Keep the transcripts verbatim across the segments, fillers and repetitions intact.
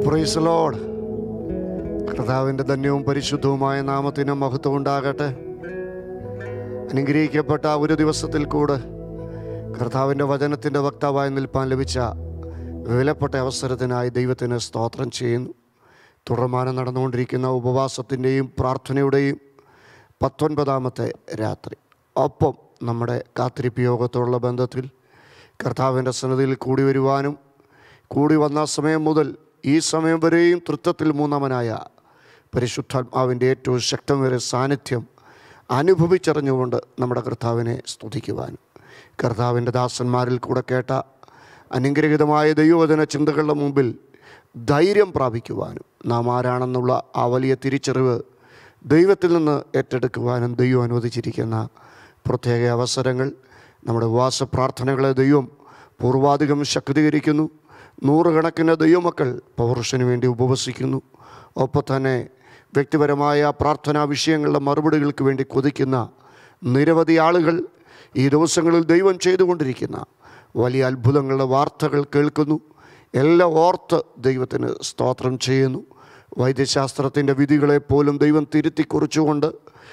Praise the Lord. കർത്താവിൻ്റെ ധന്യവും പരിശുദ്ധവുമായ നാമത്തിന് മഹത്വം ഉണ്ടാകട്ടെ. അനുഗ്രഹിക്കപ്പെട്ട ഒരു ദിവസത്തിൽ കൂടെ കർത്താവിൻ്റെ വചനത്തിൻ്റെ വക്താവായി നിൽപ്പാൻ ലഭിച്ച വിലപ്പെട്ട അവസരത്തിനായി ദൈവത്തിന് സ്തോത്രം ചെയ്യുന്നു. തുടർമാനം നടന്നുകൊണ്ടിരിക്കുന്ന ഉപവാസത്തിൻ്റെയും പ്രാർത്ഥനയുടെയും പത്തൊൻപതാമത്തെ രാത്രി. ഒപ്പം നമ്മുടെ കാത്തിരിപ്പ് യോഗത്തോടുള്ള ബന്ധത്തിൽ കർത്താവിൻ്റെ സന്നിധിയിൽ കൂടി വരുവാനും കൂടി വന്ന സമയം മുതൽ ഈ സമയം വരെയും തൃത്വത്തിൽ മൂന്നാമനായ പരിശുദ്ധാത്മാവിൻ്റെ ഏറ്റവും ശക്തമേറിയ സാന്നിധ്യം അനുഭവിച്ചറിഞ്ഞുകൊണ്ട് നമ്മുടെ കർത്താവിനെ സ്തുതിക്കുവാനും കർത്താവിൻ്റെ ദാസന്മാരിൽ കൂടെ കേട്ട അനുഗ്രഹീതമായ ദൈവവചന ചിന്തകളുടെ മുമ്പിൽ ധൈര്യം പ്രാപിക്കുവാനും നാം ആരാണെന്നുള്ള ആ വലിയ തിരിച്ചറിവ് ദൈവത്തിൽ നിന്ന് ഏറ്റെടുക്കുവാനും ദൈവം അനുവദിച്ചിരിക്കുന്ന പ്രത്യേക അവസരങ്ങൾ. നമ്മുടെ ഉപവാസ പ്രാർത്ഥനകളെ ദൈവം പൂർവാധികം ശക്തീകരിക്കുന്നു. നൂറുകണക്കിന് ദൈവമക്കൾ പൗരുഷന് വേണ്ടി ഉപവസിക്കുന്നു. ഒപ്പം തന്നെ വ്യക്തിപരമായ പ്രാർത്ഥനാ വിഷയങ്ങളുടെ മറുപടികൾക്ക് വേണ്ടി കൊതിക്കുന്ന നിരവധി ആളുകൾ ഈ ദിവസങ്ങളിൽ ദൈവം ചെയ്തുകൊണ്ടിരിക്കുന്ന വലിയ അത്ഭുതങ്ങളുടെ വാർത്തകൾ കേൾക്കുന്നു. എല്ലാം ഓർത്ത് ദൈവത്തിന് സ്തോത്രം ചെയ്യുന്നു. വൈദ്യശാസ്ത്രത്തിൻ്റെ വിധികളെപ്പോലും ദൈവം തിരുത്തി കുറിച്ചുകൊണ്ട്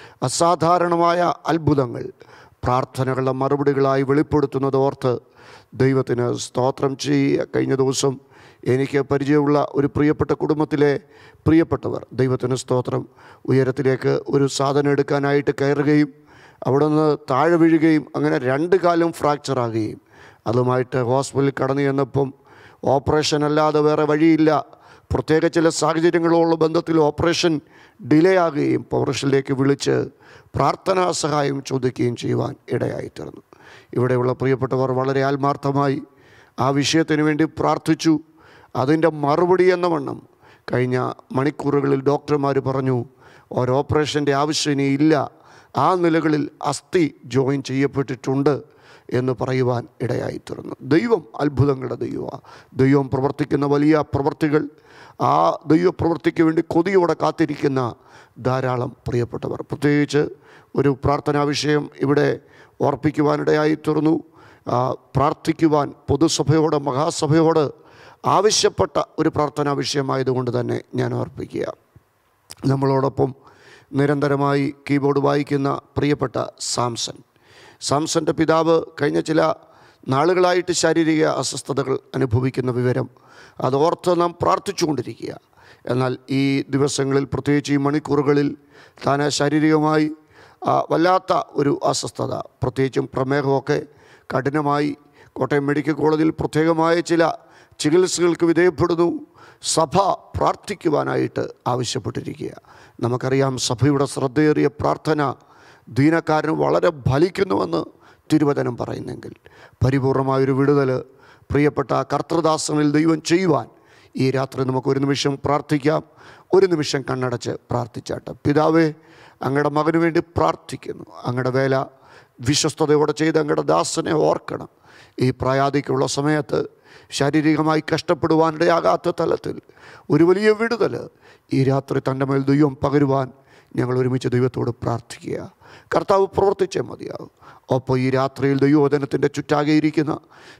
അസാധാരണമായ അത്ഭുതങ്ങൾ പ്രാർത്ഥനകളുടെ മറുപടികളായി വെളിപ്പെടുത്തുന്നത് ഓർത്ത് ദൈവത്തിന് സ്തോത്രം ചെയ്യുക. കഴിഞ്ഞ ദിവസം എനിക്ക് പരിചയമുള്ള ഒരു പ്രിയപ്പെട്ട കുടുംബത്തിലെ പ്രിയപ്പെട്ടവർ ദൈവത്തിന് സ്തോത്രം ഉയരത്തിലേക്ക് ഒരു സാധനം എടുക്കാനായിട്ട് കയറുകയും അവിടെ നിന്ന് താഴെ വീഴുകയും അങ്ങനെ രണ്ട് കാലും ഫ്രാക്ചറാകുകയും അതുമായിട്ട് ഹോസ്പിറ്റലിൽ കടന്നു ചെന്നപ്പം ഓപ്പറേഷൻ അല്ലാതെ വേറെ വഴിയില്ല. പ്രത്യേക ചില സാഹചര്യങ്ങളുള്ള ബന്ധത്തിൽ ഓപ്പറേഷൻ ഡിലേ ആകുകയും പൗരുഷനിലേക്ക് വിളിച്ച് പ്രാർത്ഥനാ സഹായം ചോദിക്കുകയും ചെയ്യുവാൻ ഇടയായിത്തീർന്നു. ഇവിടെയുള്ള പ്രിയപ്പെട്ടവർ വളരെ ആത്മാർത്ഥമായി ആ വിഷയത്തിന് വേണ്ടി പ്രാർത്ഥിച്ചു. അതിൻ്റെ മറുപടി എന്ന വണ്ണം കഴിഞ്ഞ മണിക്കൂറുകളിൽ ഡോക്ടർമാർ പറഞ്ഞു ഒരു ഓപ്പറേഷൻ്റെ ആവശ്യം ഇനി ഇല്ല, ആ നിലകളിൽ അസ്ഥി ജോയിൻ ചെയ്യപ്പെട്ടിട്ടുണ്ട് എന്ന് പറയുവാൻ ഇടയായിത്തീർന്നു. ദൈവം അത്ഭുതങ്ങളുടെ ദൈവമാണ്. ദൈവം പ്രവർത്തിക്കുന്ന വലിയ പ്രവർത്തികൾ, ആ ദൈവ പ്രവൃത്തിക്ക് വേണ്ടി കൊതിയോടെ കാത്തിരിക്കുന്ന ധാരാളം പ്രിയപ്പെട്ടവർ. പ്രത്യേകിച്ച് ഒരു പ്രാർത്ഥനാ വിഷയം ഇവിടെ ഓർപ്പിക്കുവാനിടയായി തീർന്നു. പ്രാർത്ഥിക്കുവാൻ പൊതുസഭയോട് മഹാസഭയോട് ആവശ്യപ്പെട്ട ഒരു പ്രാർത്ഥനാ വിഷയമായതുകൊണ്ട് തന്നെ ഞാൻ ഓർപ്പിക്കുക. നമ്മളോടൊപ്പം നിരന്തരമായി കീബോർഡ് വായിക്കുന്ന പ്രിയപ്പെട്ട സാംസൺ സാംസൻ്റെ പിതാവ് കഴിഞ്ഞ ചില നാളുകളായിട്ട് ശാരീരിക അസ്വസ്ഥതകൾ അനുഭവിക്കുന്ന വിവരം അതോർത്ത് നാം പ്രാർത്ഥിച്ചു കൊണ്ടിരിക്കുക. എന്നാൽ ഈ ദിവസങ്ങളിൽ പ്രത്യേകിച്ച് ഈ മണിക്കൂറുകളിൽ താൻ ശാരീരികമായി വല്ലാത്ത ഒരു അസ്വസ്ഥത, പ്രത്യേകിച്ചും പ്രമേഹമൊക്കെ കഠിനമായി കോട്ടയം മെഡിക്കൽ കോളേജിൽ പ്രത്യേകമായ ചില ചികിത്സകൾക്ക് വിധേയപ്പെടുന്നു. സഭ പ്രാർത്ഥിക്കുവാനായിട്ട് ആവശ്യപ്പെട്ടിരിക്കുക. നമുക്കറിയാം സഭയുടെ ശ്രദ്ധയേറിയ പ്രാർത്ഥന ദീനക്കാരന് വളരെ ഫലിക്കുന്നുവെന്ന് തിരുവചനം പറയുന്നെങ്കിൽ പരിപൂർണമായൊരു വിടുതൽ പ്രിയപ്പെട്ട കർത്തൃദാസനിൽ ദൈവം ചെയ്യുവാൻ ഈ രാത്രി നമുക്ക് ഒരു നിമിഷം പ്രാർത്ഥിക്കാം. ഒരു നിമിഷം കണ്ണടച്ച് പ്രാർത്ഥിച്ചാട്ട്. പിതാവേ, അങ്ങയുടെ മകന് വേണ്ടി പ്രാർത്ഥിക്കുന്നു. അങ്ങയുടെ വേല വിശ്വസ്തയോടെ ചെയ്ത് അങ്ങയുടെ ദാസനെ ഓർക്കണം. ഈ പ്രായാധിക്യമുള്ള സമയത്ത് ശാരീരികമായി കഷ്ടപ്പെടുവാനിടയാകാത്ത തലത്തിൽ ഒരു വലിയ വിടുതൽ ഈ രാത്രി തൻ്റെ മേൽ ദൈവം പകരുവാൻ ഞങ്ങൾ ഒരുമിച്ച് ദൈവത്തോട് പ്രാർത്ഥിക്കുക. കർത്താവ് പ്രവർത്തിച്ചേ മതിയാവും. ഒപ്പം ഈ രാത്രിയിൽ ദൈവവചനത്തിൻ്റെ ചുറ്റാകെയിരിക്കുന്ന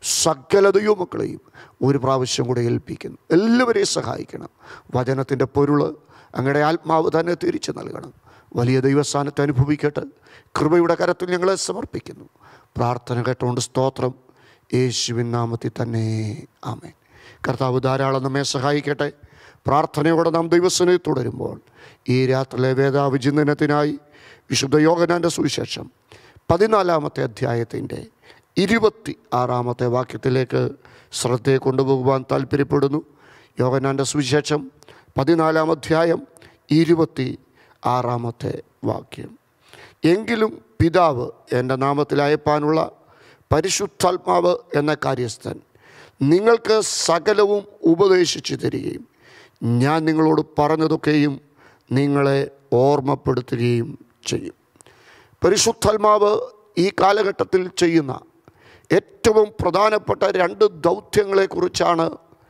സകല ദൈവമക്കളെയും ഒരു പ്രാവശ്യം കൂടെ ഏൽപ്പിക്കുന്നു. എല്ലാവരെയും സഹായിക്കണം. വചനത്തിൻ്റെ പൊരുൾ അങ്ങയുടെ ആത്മാവ് തന്നെ തിരിച്ചു നൽകണം. വലിയ ദൈവസ്ഥാനത്തെ അനുഭവിക്കട്ടെ. കൃപയുടെ കരത്തിൽ ഞങ്ങളെ സമർപ്പിക്കുന്നു. പ്രാർത്ഥന കേട്ടുകൊണ്ട് സ്തോത്രം. യേശുവിൻ നാമത്തിൽ തന്നെ ആമേൻ. കർത്താവ് ധാരാളം നമ്മെ സഹായിക്കട്ടെ. പ്രാർത്ഥനയോടെ നാം ദൈവസന്നിധിയിൽ തുടരുമ്പോൾ ഈ രാത്രിയിലെ വേദാവിചിന്തനത്തിനായി വിശുദ്ധ യോഹന്നാൻ്റെ സുവിശേഷം പതിനാലാമത്തെ അധ്യായത്തിൻ്റെ ഇരുപത്തി ആറാമത്തെ വാക്യത്തിലേക്ക് ശ്രദ്ധയെ കൊണ്ടുപോകുവാൻ താല്പര്യപ്പെടുന്നു. യോഹന്നാൻ്റെ സുവിശേഷം പതിനാലാം അധ്യായം ഇരുപത്തി ആറാമത്തെ വാക്യം. എങ്കിലും പിതാവ് എൻ്റെ നാമത്തിൽ അയപ്പാനുള്ള പരിശുദ്ധാത്മാവ് എന്ന കാര്യസ്ഥൻ നിങ്ങൾക്ക് സകലവും ഉപദേശിച്ചു തരികയും ഞാൻ നിങ്ങളോട് പറഞ്ഞതൊക്കെയും നിങ്ങളെ ഓർമ്മപ്പെടുത്തുകയും ചെയ്യും. പരിശുദ്ധാത്മാവ് ഈ കാലഘട്ടത്തിൽ ചെയ്യുന്ന ഏറ്റവും പ്രധാനപ്പെട്ട രണ്ട് ദൗത്യങ്ങളെക്കുറിച്ചാണ്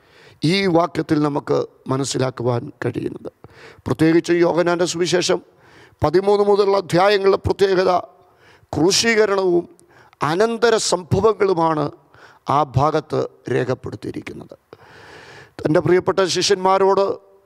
ഈ വാക്യത്തിൽ നമുക്ക് മനസ്സിലാക്കുവാൻ കഴിയുന്നത്. പ്രത്യേകിച്ച് യോഹന്നാൻ്റെ സുവിശേഷം പതിമൂന്ന് മുതലുള്ള അധ്യായങ്ങളുടെ പ്രത്യേകത ക്രൂശീകരണവും അനന്തര സംഭവങ്ങളുമാണ് ആ ഭാഗത്ത് രേഖപ്പെടുത്തിയിരിക്കുന്നത്. തൻ്റെ പ്രിയപ്പെട്ട ശിഷ്യന്മാരോട്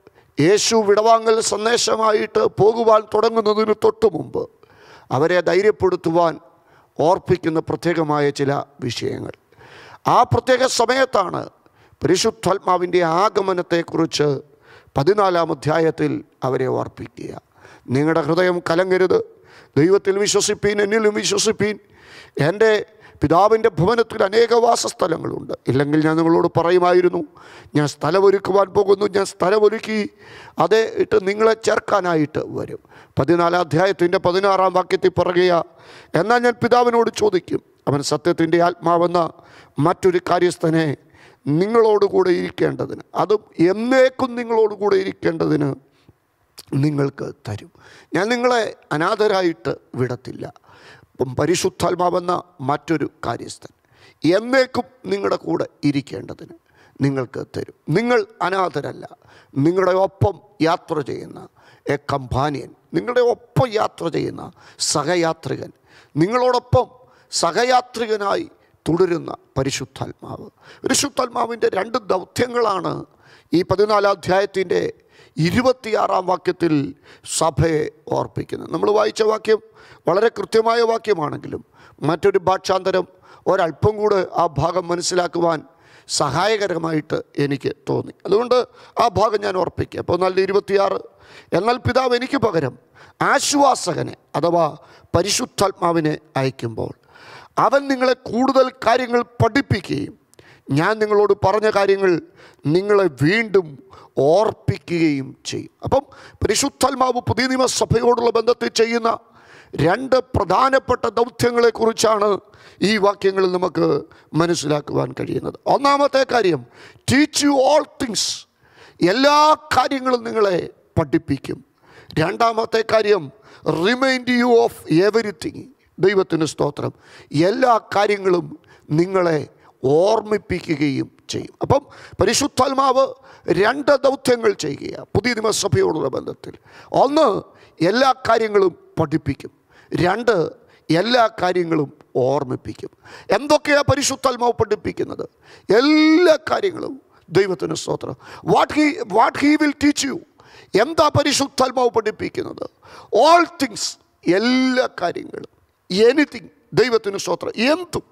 യേശു വിടവാങ്ങൽ സന്ദേശമായിട്ട് പോകുവാൻ തുടങ്ങുന്നതിന് തൊട്ടു മുമ്പ് അവരെ ധൈര്യപ്പെടുത്തുവാൻ ഓർപ്പിക്കുന്ന പ്രത്യേകമായ ചില വിഷയങ്ങൾ. ആ പ്രത്യേക സമയത്താണ് പരിശുദ്ധാത്മാവിൻ്റെ ആഗമനത്തെക്കുറിച്ച് പതിനാലാം അധ്യായത്തിൽ അവരെ ഓർപ്പിക്കുക. നിങ്ങളുടെ ഹൃദയം കലങ്ങരുത്, ദൈവത്തിൽ വിശ്വസിപ്പീൻ, എന്നിലും വിശ്വസിപ്പീൻ. എൻ്റെ പിതാവിൻ്റെ ഭവനത്തിൽ അനേക വാസസ്ഥലങ്ങളുണ്ട്, ഇല്ലെങ്കിൽ ഞാൻ നിങ്ങളോട് പറയുമായിരുന്നു, ഞാൻ സ്ഥലമൊരുക്കുവാൻ പോകുന്നു, ഞാൻ സ്ഥലമൊരുക്കി അതേ ഇട്ട് നിങ്ങളെ ചേർക്കാനായിട്ട് വരും. പതിനാലാം അധ്യായത്തിൻ്റെ പതിനാറാം വാക്യത്തിൽ പറയുക, എന്നാൽ ഞാൻ പിതാവിനോട് ചോദിക്കും, അവൻ സത്യത്തിൻ്റെ ആത്മാവെന്ന മറ്റൊരു കാര്യസ്ഥനെ നിങ്ങളോടുകൂടെ ഇരിക്കേണ്ടതിന്, അതും എന്നേക്കും നിങ്ങളോടുകൂടെ ഇരിക്കേണ്ടതിന് നിങ്ങൾക്ക് തരും. ഞാൻ നിങ്ങളെ അനാഥരായിട്ട് വിടത്തില്ല. അപ്പം പരിശുദ്ധാത്മാവെന്ന മറ്റൊരു കാര്യസ്ഥൻ എന്നേക്കും നിങ്ങളുടെ കൂടെ ഇരിക്കേണ്ടതിന് നിങ്ങൾക്ക് തരും. നിങ്ങൾ അനാഥരല്ല, നിങ്ങളുടെ ഒപ്പം യാത്ര ചെയ്യുന്ന എ കമ്പാനിയൻ, നിങ്ങളുടെ ഒപ്പം യാത്ര ചെയ്യുന്ന സഹയാത്രികൻ, നിങ്ങളോടൊപ്പം സഹയാത്രികനായി തുടരുന്ന പരിശുദ്ധാത്മാവ്. പരിശുദ്ധാത്മാവിൻ്റെ രണ്ട് ദൗത്യങ്ങളാണ് ഈ പതിനാലാം അധ്യായത്തിൻ്റെ ഇരുപത്തിയാറാം വാക്യത്തിൽ സഭയെ ഓർപ്പിക്കുന്നത്. നമ്മൾ വായിച്ച വാക്യം വളരെ കൃത്യമായ വാക്യമാണെങ്കിലും മറ്റൊരു ഭാഷാന്തരം ഒരല്പം കൂടെ ആ ഭാഗം മനസ്സിലാക്കുവാൻ സഹായകരമായിട്ട് എനിക്ക് തോന്നി. അതുകൊണ്ട് ആ ഭാഗം ഞാൻ ഓർപ്പിക്കുക. അപ്പോൾ നല്ല ഇരുപത്തിയാറ്, എന്നാൽ പിതാവ് എനിക്ക് പകരം ആശ്വാസകനെ അഥവാ പരിശുദ്ധാത്മാവിനെ അയക്കുമ്പോൾ അവൻ നിങ്ങളെ കൂടുതൽ കാര്യങ്ങൾ പഠിപ്പിക്കുകയും ഞാൻ നിങ്ങളോട് പറഞ്ഞ കാര്യങ്ങൾ നിങ്ങളെ വീണ്ടും ഓർപ്പിക്കുകയും ചെയ്യും. അപ്പം പരിശുദ്ധാത്മാവ് പുതിയ നിയമസഭയോടുള്ള ബന്ധത്തിൽ ചെയ്യുന്ന രണ്ട് പ്രധാനപ്പെട്ട ദൗത്യങ്ങളെക്കുറിച്ചാണ് ഈ വാക്യങ്ങളിൽ നമുക്ക് മനസ്സിലാക്കുവാൻ കഴിയുന്നത്. ഒന്നാമത്തെ കാര്യം, ടീച്ച് യു ഓൾ തിങ്സ്, എല്ലാ കാര്യങ്ങളും നിങ്ങളെ പഠിപ്പിക്കും. രണ്ടാമത്തെ കാര്യം, റിമൈൻഡ് യു ഓഫ് എവരിത്തിങ്, ദൈവത്തിന് സ്തോത്രം, എല്ലാ കാര്യങ്ങളും നിങ്ങളെ ഓർമ്മിപ്പിക്കുകയും ചെയ്യും. അപ്പം പരിശുദ്ധാത്മാവ് രണ്ട് ദൗത്യങ്ങൾ ചെയ്യുക പുതിയ നിയമസഭയോടുള്ള ബന്ധത്തിൽ. ഒന്ന്, എല്ലാ കാര്യങ്ങളും പഠിപ്പിക്കും. രണ്ട്, എല്ലാ കാര്യങ്ങളും ഓർമ്മിപ്പിക്കും. എന്തൊക്കെയാണ് പരിശുദ്ധാത്മാവ് പഠിപ്പിക്കുന്നത്? എല്ലാ കാര്യങ്ങളും. ദൈവത്തിന് സ്തോത്രം. What he what he will teach you, എന്താ പരിശുദ്ധാത്മാവ് പഠിപ്പിക്കുന്നത്? ഓൾ തിങ്സ്, എല്ലാ കാര്യങ്ങളും. എനിത്തിങ്, ദൈവത്തിന് സ്തോത്രം, എന്തും,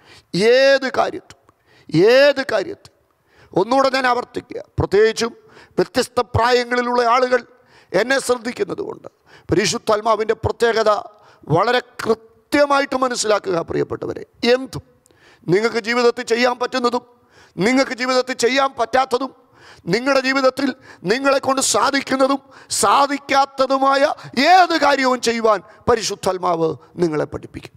ഏത് കാര്യത്തും, ഏത് കാര്യത്തും. ഒന്നുകൂടെ ഞാൻ ആവർത്തിക്കുക, പ്രത്യേകിച്ചും വ്യത്യസ്ത പ്രായങ്ങളിലുള്ള ആളുകൾ എന്നെ ശ്രദ്ധിക്കുന്നത് കൊണ്ട് പരിശുദ്ധാത്മാവിൻ്റെ പ്രത്യേകത വളരെ കൃത്യമായിട്ട് മനസ്സിലാക്കുക പ്രിയപ്പെട്ടവരെ. എന്തും, നിങ്ങൾക്ക് ജീവിതത്തിൽ ചെയ്യാൻ പറ്റുന്നതും നിങ്ങൾക്ക് ജീവിതത്തിൽ ചെയ്യാൻ പറ്റാത്തതും, നിങ്ങളുടെ ജീവിതത്തിൽ നിങ്ങളെ കൊണ്ട് സാധിക്കുന്നതും സാധിക്കാത്തതുമായ ഏത് കാര്യവും ചെയ്യുവാൻ പരിശുദ്ധാത്മാവ് നിങ്ങളെ പഠിപ്പിക്കും.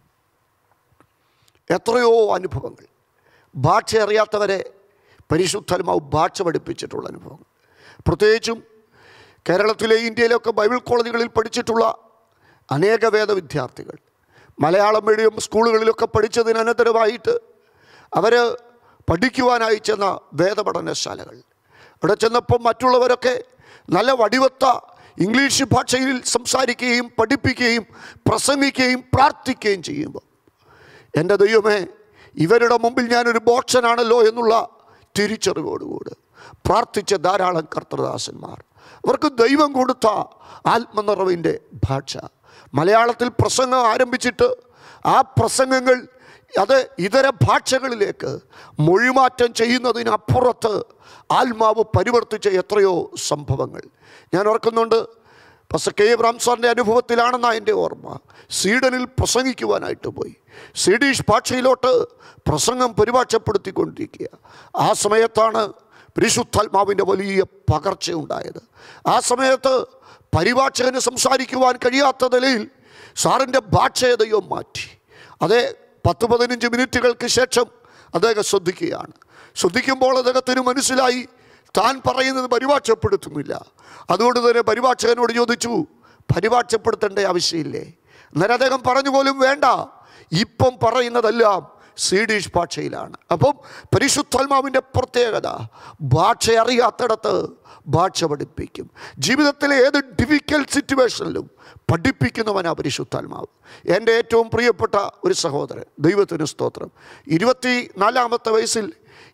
എത്രയോ അനുഭവങ്ങൾ, ഭാഷ അറിയാത്തവരെ പരിശുദ്ധാത്മാവ് ഭാഷ പഠിപ്പിച്ചിട്ടുള്ള അനുഭവങ്ങൾ. പ്രത്യേകിച്ചും കേരളത്തിലെ ഇന്ത്യയിലൊക്കെ ബൈബിൾ കോളേജുകളിൽ പഠിച്ചിട്ടുള്ള അനേക വേദ വിദ്യാർത്ഥികൾ മലയാളം മീഡിയം സ്കൂളുകളിലൊക്കെ പഠിച്ചതിനനന്തരമായിട്ട് അവർ പഠിക്കുവാനായി ചെന്ന വേദപഠനശാലകൾ, അവിടെ ചെന്നപ്പോൾ മറ്റുള്ളവരൊക്കെ നല്ല വടിവത്ത ഇംഗ്ലീഷ് ഭാഷയിൽ സംസാരിക്കുകയും പഠിപ്പിക്കുകയും പ്രസംഗിക്കുകയും പ്രാർത്ഥിക്കുകയും ചെയ്യുമ്പോൾ എൻ്റെ ദൈവമേ, ഇവരുടെ മുമ്പിൽ ഞാനൊരു ബോക്ഷനാണല്ലോ എന്നുള്ള തിരിച്ചറിവോടുകൂടി പ്രാർത്ഥിച്ച ധാരാളം കർത്തൃദാസന്മാർ, അവർക്ക് ദൈവം കൊടുത്ത ആത്മനിറവിൻ്റെ ഭാഷ. മലയാളത്തിൽ പ്രസംഗം ആരംഭിച്ചിട്ട് ആ പ്രസംഗങ്ങൾ അത് ഇതര ഭാഷകളിലേക്ക് മൊഴിമാറ്റം ചെയ്യുന്നതിനപ്പുറത്ത് ആത്മാവ് പരിവർത്തിച്ച എത്രയോ സംഭവങ്ങൾ ഞാൻ ഓർക്കുന്നുണ്ട്. പക്ഷേ കെ എബ്രാം സാറിൻ്റെ അനുഭവത്തിലാണെന്നാണ് എൻ്റെ ഓർമ്മ. സ്വീഡനിൽ പ്രസംഗിക്കുവാനായിട്ട് പോയി. സ്വീഡിഷ് ഭാഷയിലോട്ട് പ്രസംഗം പരിഭാഷപ്പെടുത്തിക്കൊണ്ടിരിക്കുക. ആ സമയത്താണ് പരിശുദ്ധാത്മാവിൻ്റെ വലിയ പകർച്ചയുണ്ടായത്. ആ സമയത്ത് പരിഭാഷകന് സംസാരിക്കുവാൻ കഴിയാത്ത നിലയിൽ സാറിൻ്റെ ഭാഷയെ ദൈവം മാറ്റി. അതേ പത്ത് പതിനഞ്ച് മിനിറ്റുകൾക്ക് ശേഷം അദ്ദേഹം ശ്രദ്ധിക്കുകയാണ്. ശ്രദ്ധിക്കുമ്പോൾ അദ്ദേഹത്തിന് മനസ്സിലായി താൻ പറയുന്നത് പരിഭാഷപ്പെടുത്തുന്നില്ല. അതുകൊണ്ട് തന്നെ പരിഭാഷകനോട് ചോദിച്ചു, പരിഭാഷപ്പെടുത്തേണ്ട ആവശ്യമില്ലേ? അന്നേരം അദ്ദേഹം പറഞ്ഞു പോലും വേണ്ട, ഇപ്പം പറയുന്നതെല്ലാം സ്വീഡിഷ് ഭാഷയിലാണ്. അപ്പം പരിശുദ്ധാത്മാവിൻ്റെ പ്രത്യേകത, ഭാഷ അറിയാത്തിടത്ത് ഭാഷ പഠിപ്പിക്കും. ജീവിതത്തിലെ ഏത് ഡിഫിക്കൽട്ട് സിറ്റുവേഷനിലും പഠിപ്പിക്കുന്നവനാ പരിശുദ്ധാത്മാവ്. എൻ്റെ ഏറ്റവും പ്രിയപ്പെട്ട ഒരു സഹോദരൻ, ദൈവത്തിന് സ്തോത്രം, ഇരുപത്തി നാലാമത്തെ വയസ്സിൽ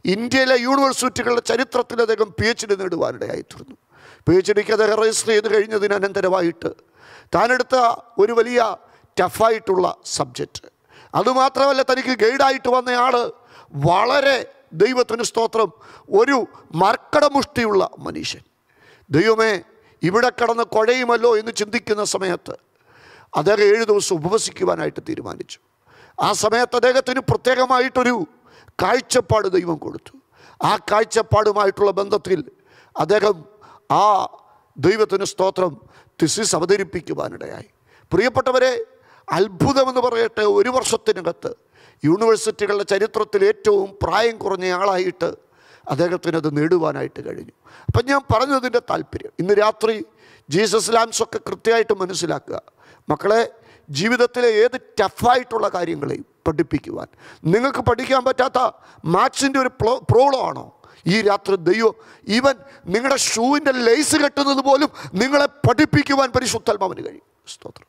ഇന്ത്യയിലെ യൂണിവേഴ്സിറ്റികളുടെ ചരിത്രത്തിൽ അദ്ദേഹം പി എച്ച് ഡി നേടുവാനിടയായിത്തീർന്നു. പി എച്ച് ഡിക്ക് അദ്ദേഹം രജിസ്റ്റർ ചെയ്ത് കഴിഞ്ഞതിന് അനന്തരമായിട്ട് താനെടുത്ത ഒരു വലിയ ടഫായിട്ടുള്ള സബ്ജക്റ്റ്, അതുമാത്രമല്ല തനിക്ക് ഗൈഡായിട്ട് വന്നയാൾ വളരെ, ദൈവത്തിന് സ്തോത്രം, ഒരു മർക്കടമുഷ്ടിയുള്ള മനുഷ്യൻ. ദൈവമേ, ഇവിടെ കിടന്ന് കുഴയുമല്ലോ എന്ന് ചിന്തിക്കുന്ന സമയത്ത് അദ്ദേഹം ഏഴ് ദിവസം ഉപവസിക്കുവാനായിട്ട് തീരുമാനിച്ചു. ആ സമയത്ത് അദ്ദേഹത്തിന് പ്രത്യേകമായിട്ടൊരു കാഴ്ചപ്പാട് ദൈവം കൊടുത്തു. ആ കാഴ്ചപ്പാടുമായിട്ടുള്ള ബന്ധത്തിൽ അദ്ദേഹം ആ ദൈവത്തിന് സ്തോത്രം തിസിസ് അവതരിപ്പിക്കുവാനിടയായി. പ്രിയപ്പെട്ടവരെ, അത്ഭുതമെന്ന് പറയട്ടെ, ഒരു വർഷത്തിനകത്ത് യൂണിവേഴ്സിറ്റികളുടെ ചരിത്രത്തിൽ ഏറ്റവും പ്രായം കുറഞ്ഞ ആളായിട്ട് അദ്ദേഹത്തിനത് നേടുവാനായിട്ട് കഴിഞ്ഞു. അപ്പം ഞാൻ പറഞ്ഞതിൻ്റെ താല്പര്യം, ഇന്ന് രാത്രി ജീസസ് ലാംസൊക്കെ കൃത്യമായിട്ട് മനസ്സിലാക്കുക. മക്കളെ, ജീവിതത്തിലെ ഏത് ടഫായിട്ടുള്ള കാര്യങ്ങളെയും പഠിപ്പിക്കുവാൻ, നിങ്ങൾക്ക് പഠിക്കാൻ പറ്റാത്ത മാത്സിൻ്റെ ഒരു പ്രോ പ്രോബ്ലം ആണോ ഈ രാത്രി ദൈവം ഈവൻ നിങ്ങളുടെ ഷൂവിൻ്റെ ലേസ് കെട്ടുന്നത് പോലും നിങ്ങളെ പഠിപ്പിക്കുവാൻ പരിശുദ്ധാത്മാവിന് കഴിയും. സ്തോത്രം.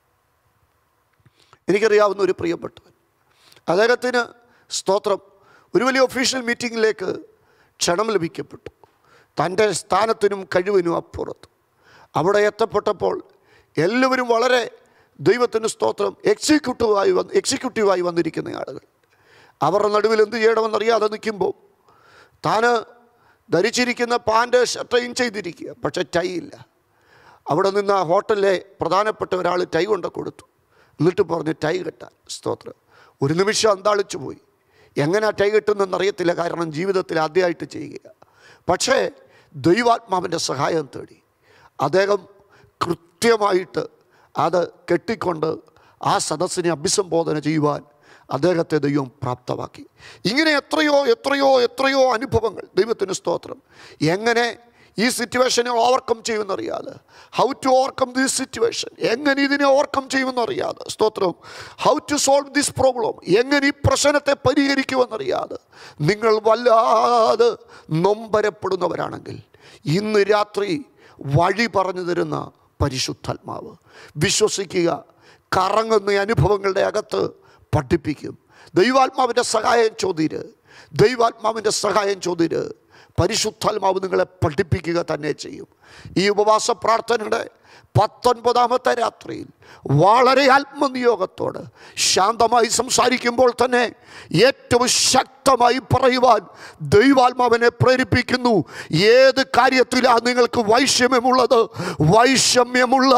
എനിക്കറിയാവുന്ന ഒരു പ്രിയപ്പെട്ടവൻ, അദ്ദേഹത്തിന് സ്തോത്രം ഒരു വലിയ ഒഫീഷ്യൽ മീറ്റിങ്ങിലേക്ക് ക്ഷണം ലഭിക്കപ്പെട്ടു. തൻ്റെ സ്ഥാനത്തിനും കഴിവിനും അപ്പുറത്ത് അവിടെ എത്തപ്പെട്ടപ്പോൾ എല്ലാവരും വളരെ ദൈവത്തിന് സ്തോത്രം എക്സിക്യൂട്ടീവായി വന്ന് എക്സിക്യൂട്ടീവായി വന്നിരിക്കുന്ന ആളുകൾ അവരുടെ നടുവിൽ എന്ത് ചെയ്യണമെന്നറിയാതെ നിൽക്കുമ്പോൾ താൻ ധരിച്ചിരിക്കുന്ന പാൻറ് ഷർട്ടയും ചെയ്തിരിക്കുക, പക്ഷെ ടൈ ഇല്ല. അവിടെ നിന്ന് ആ ഹോട്ടലിലെ പ്രധാനപ്പെട്ട ഒരാൾ ടൈ കൊണ്ട് കൊടുത്തു. എന്നിട്ട് പറഞ്ഞ് ടൈ കെട്ടാൻ. സ്തോത്രം. ഒരു നിമിഷം അന്താളിച്ചു പോയി. എങ്ങനെ ടൈ കെട്ടുന്നതെന്നറിയത്തില്ല, കാരണം ജീവിതത്തിൽ ആദ്യമായിട്ട് ചെയ്യുക. പക്ഷേ ദൈവാത്മാവിൻ്റെ സഹായം തേടി അദ്ദേഹം കൃത്യമായിട്ട് അത് കെട്ടിക്കൊണ്ട് ആ സദസ്സിനെ അഭിസംബോധന ചെയ്യുവാൻ അദ്ദേഹത്തെ ദൈവം പ്രാപ്തമാക്കി. ഇങ്ങനെ എത്രയോ എത്രയോ എത്രയോ അനുഭവങ്ങൾ. ദൈവത്തിന് സ്തോത്രം. എങ്ങനെ ഈ സിറ്റുവേഷനെ ഓവർകം ചെയ്യുമെന്നറിയാതെ, how to overcome this situation, എങ്ങനെ ഇതിനെ ഓവർകം ചെയ്യുമെന്നറിയാതെ, സ്തോത്രം, how to solve this problem, എങ്ങനെ ഈ പ്രശ്നത്തെ പരിഹരിക്കുമെന്നറിയാതെ നിങ്ങൾ വല്ലാതെ നൊമ്പരപ്പെടുന്നവരാണെങ്കിൽ ഇന്ന് രാത്രി വഴി പറഞ്ഞു തരുന്ന പരിശുദ്ധാത്മാവ്, വിശ്വസിക്കുക, കറങ്ങുന്ന അനുഭവങ്ങളുടെ അകത്ത് പഠിപ്പിക്കും. ദൈവാത്മാവിൻ്റെ സഹായം ചോദ്യര് ദൈവാത്മാവിൻ്റെ സഹായം ചോദ്യര് പരിശുദ്ധാത്മാവ് നിങ്ങളെ പഠിപ്പിക്കുക തന്നെ ചെയ്യും. ഈ ഉപവാസ പ്രാർത്ഥനയുടെ പത്തൊൻപതാമത്തെ രാത്രിയിൽ വളരെ ആത്മനിയോഗത്തോട് ശാന്തമായി സംസാരിക്കുമ്പോൾ തന്നെ ഏറ്റവും ശക്തമായി പറയുവാൻ ദൈവാത്മാവിനെ പ്രേരിപ്പിക്കുന്നു. ഏത് കാര്യത്തിലാണ് നിങ്ങൾക്ക് വൈഷമ്യമുള്ളത്, വൈഷമ്യമുള്ള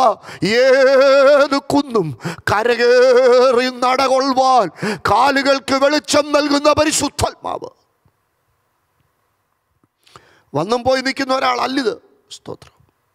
ഏത് കുന്നും കരകേറി നടകൊള്ളുവാൻ കാലുകൾക്ക് വെളിച്ചം നൽകുന്ന പരിശുദ്ധാത്മാവ് വന്നും പോയി നിൽക്കുന്ന ഒരാളല്ലിത്. സ്തോത്രം.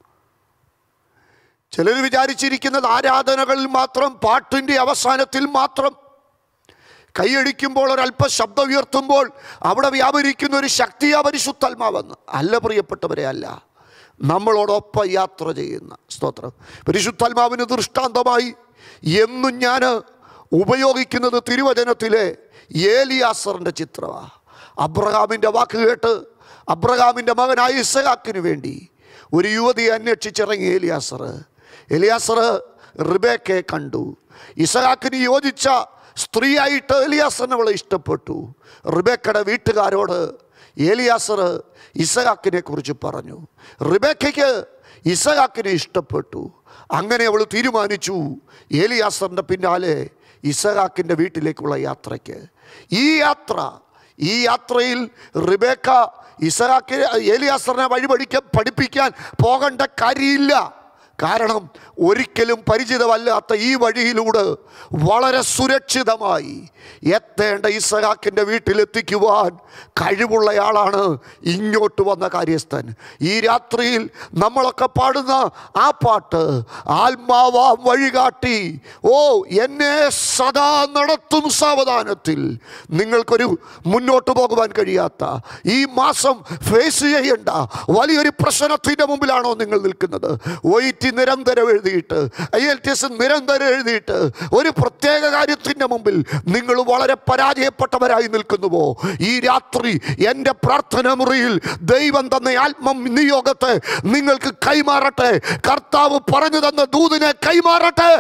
ചിലർ വിചാരിച്ചിരിക്കുന്നത് ആരാധനകളിൽ മാത്രം, പാട്ടിൻ്റെ അവസാനത്തിൽ മാത്രം കൈയടിക്കുമ്പോൾ ഒരല്പം ശബ്ദം ഉയർത്തുമ്പോൾ അവിടെ വ്യാപരിക്കുന്ന ഒരു ശക്തിയാ പരിശുദ്ധാത്മാവെന്ന്. അല്ല പ്രിയപ്പെട്ടവരെ, അല്ല. നമ്മളോടൊപ്പം യാത്ര ചെയ്യുന്ന, സ്തോത്രം, പരിശുദ്ധാത്മാവിന് ദൃഷ്ടാന്തമായി എന്നും ഞാൻ ഉപയോഗിക്കുന്നത് തിരുവചനത്തിലെ ഏലിയാസറിൻ്റെ ചിത്രമാണ്. അബ്രഹാമിൻ്റെ വാക്ക് കേട്ട് അബ്രഹാമിൻ്റെ മകനായ ഇസഹാക്കിന് വേണ്ടി ഒരു യുവതിയെ അന്വേഷിച്ചിറങ്ങി ഏലിയാസർ. എലിയാസർ റിബേക്കയെ കണ്ടു. ഇസഹാക്കിന് യോജിച്ച സ്ത്രീയായിട്ട് എലിയാസറിനെ അവളെ ഇഷ്ടപ്പെട്ടു. റിബേക്കയുടെ വീട്ടുകാരോട് എലിയാസർ ഇസഹാക്കിനെ കുറിച്ച് പറഞ്ഞു. റിബേക്കയ്ക്ക് ഇസഹാക്കിനെ ഇഷ്ടപ്പെട്ടു. അങ്ങനെ അവൾ തീരുമാനിച്ചു എലിയാസറിൻ്റെ പിന്നാലെ ഇസഹാക്കിൻ്റെ വീട്ടിലേക്കുള്ള യാത്രയ്ക്ക്. ഈ യാത്ര ഈ യാത്രയിൽ റിബേക്ക ഇസഹാക്കിനെ എലിയാസറിനെ വഴി പഠിക്കാൻ പഠിപ്പിക്കാൻ പോകേണ്ട കാര്യമില്ല. കാരണം ഒരിക്കലും പരിചിതമല്ലാത്ത ഈ വഴിയിലൂടെ വളരെ സുരക്ഷിതമായി എത്തേണ്ട ഇസഹാക്കിൻ്റെ വീട്ടിലെത്തിക്കുവാൻ കഴിവുള്ളയാളാണ് ഇങ്ങോട്ട് വന്ന കാര്യസ്ഥൻ. ഈ രാത്രിയിൽ നമ്മളൊക്കെ പാടുന്ന ആ പാട്ട്, ആത്മാവാം വഴികാട്ടി, ഓ എന്നെ സദാ നടത്തും സാവധാനത്തിൽ. നിങ്ങൾക്കൊരു മുന്നോട്ട് പോകുവാൻ കഴിയാത്ത, ഈ മാസം ഫേസ് ചെയ്യേണ്ട വലിയൊരു പ്രശ്നത്തിൻ്റെ മുമ്പിലാണോ നിങ്ങൾ നിൽക്കുന്നത്? ഒ ഇ ടി നിരന്തരം എഴുതിയിട്ട്, ഐ എൽ ടി എസ് നിരന്തരം എഴുതിയിട്ട് ഒരു പ്രത്യേക കാര്യത്തിൻ്റെ മുമ്പിൽ നിങ്ങൾ വളരെ പരാജയപ്പെട്ടവരായി നിൽക്കുന്നുവോ? ഈ രാത്രി എൻ്റെ പ്രാർത്ഥന മുറിയിൽ ദൈവം തന്ന ആത്മ നിയോഗത്തെ നിങ്ങൾക്ക് കൈമാറട്ടെ. കർത്താവ് പറഞ്ഞു തന്ന ദൂതിനെ കൈമാറട്ടെ.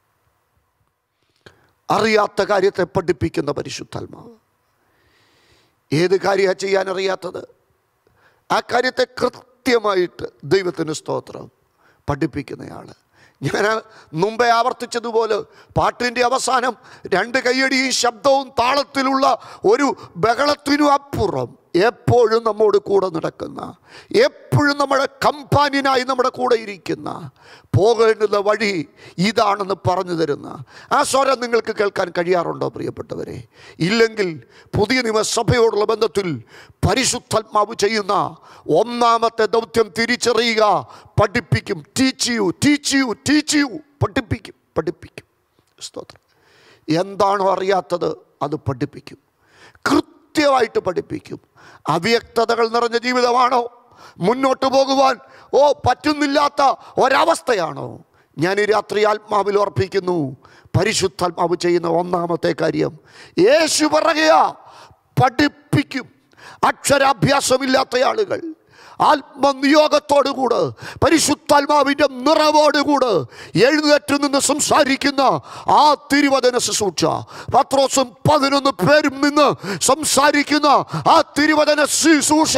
അറിയാത്ത കാര്യത്തെ പഠിപ്പിക്കുന്ന പരിശുദ്ധാത്മാവ്. ഏത് കാര്യമാണ് ചെയ്യാനറിയാത്തത്? ആ കാര്യത്തെ കൃത്യമായിട്ട് ദൈവത്തിന് സ്തോത്രം പഠിപ്പിക്കുന്നയാൾ. ഞാൻ മുമ്പേ ആവർത്തിച്ചതുപോലെ പാട്ടിൻ്റെ അവസാനം രണ്ട് കയ്യടിയും ശബ്ദവും താളത്തിലുള്ള ഒരു ബഹളത്തിനും അപ്പുറം എപ്പോഴും നമ്മോട് കൂടെ നടക്കുന്ന, എപ്പോഴും നമ്മുടെ കമ്പാനിയനായി നമ്മുടെ കൂടെ ഇരിക്കുന്ന, പോകേണ്ടുന്ന വഴി ഇതാണെന്ന് പറഞ്ഞു തരുന്ന ആ സ്വരം നിങ്ങൾക്ക് കേൾക്കാൻ കഴിയാറുണ്ടോ പ്രിയപ്പെട്ടവരെ? ഇല്ലെങ്കിൽ പുതിയ നിയമസഭയോടുള്ള ബന്ധത്തിൽ പരിശുദ്ധാത്മാവ് ചെയ്യുന്ന ഒന്നാമത്തെ ദൗത്യം തിരിച്ചറിയുക, പഠിപ്പിക്കും. Teach you teach you teach you പഠിപ്പിക്കും പഠിപ്പിക്കും സ്തോത്രം. എന്താണോ അറിയാത്തത് അത് പഠിപ്പിക്കും, കൃത്യമായിട്ട് പഠിപ്പിക്കും. അവ്യക്തതകൾ നിറഞ്ഞ ജീവിതമാണോ? മുന്നോട്ട് പോകുവാൻ ഓ പറ്റുന്നില്ലാത്ത ഒരവസ്ഥയാണോ? ഞാൻ ഈ രാത്രി ആത്മാവിൽ ഓർപ്പിക്കുന്നു, പരിശുദ്ധാത്മാവ് ചെയ്യുന്ന ഒന്നാമത്തെ കാര്യം യേശു പറയുക, പഠിപ്പിക്കും. അക്ഷരാഭ്യാസമില്ലാത്ത ആളുകൾ ആത്മനിയോഗത്തോടുകൂടെ പരിശുദ്ധാത്മാവിൻ്റെ നിറവോടുകൂടെ എഴുന്നേറ്റ് നിന്ന് സംസാരിക്കുന്ന ആ തിരുവചന ശുശ്രൂഷ, പത്രോസും പതിനൊന്ന് പേരും നിന്ന് സംസാരിക്കുന്ന ആ തിരുവചന ശുശ്രൂഷ,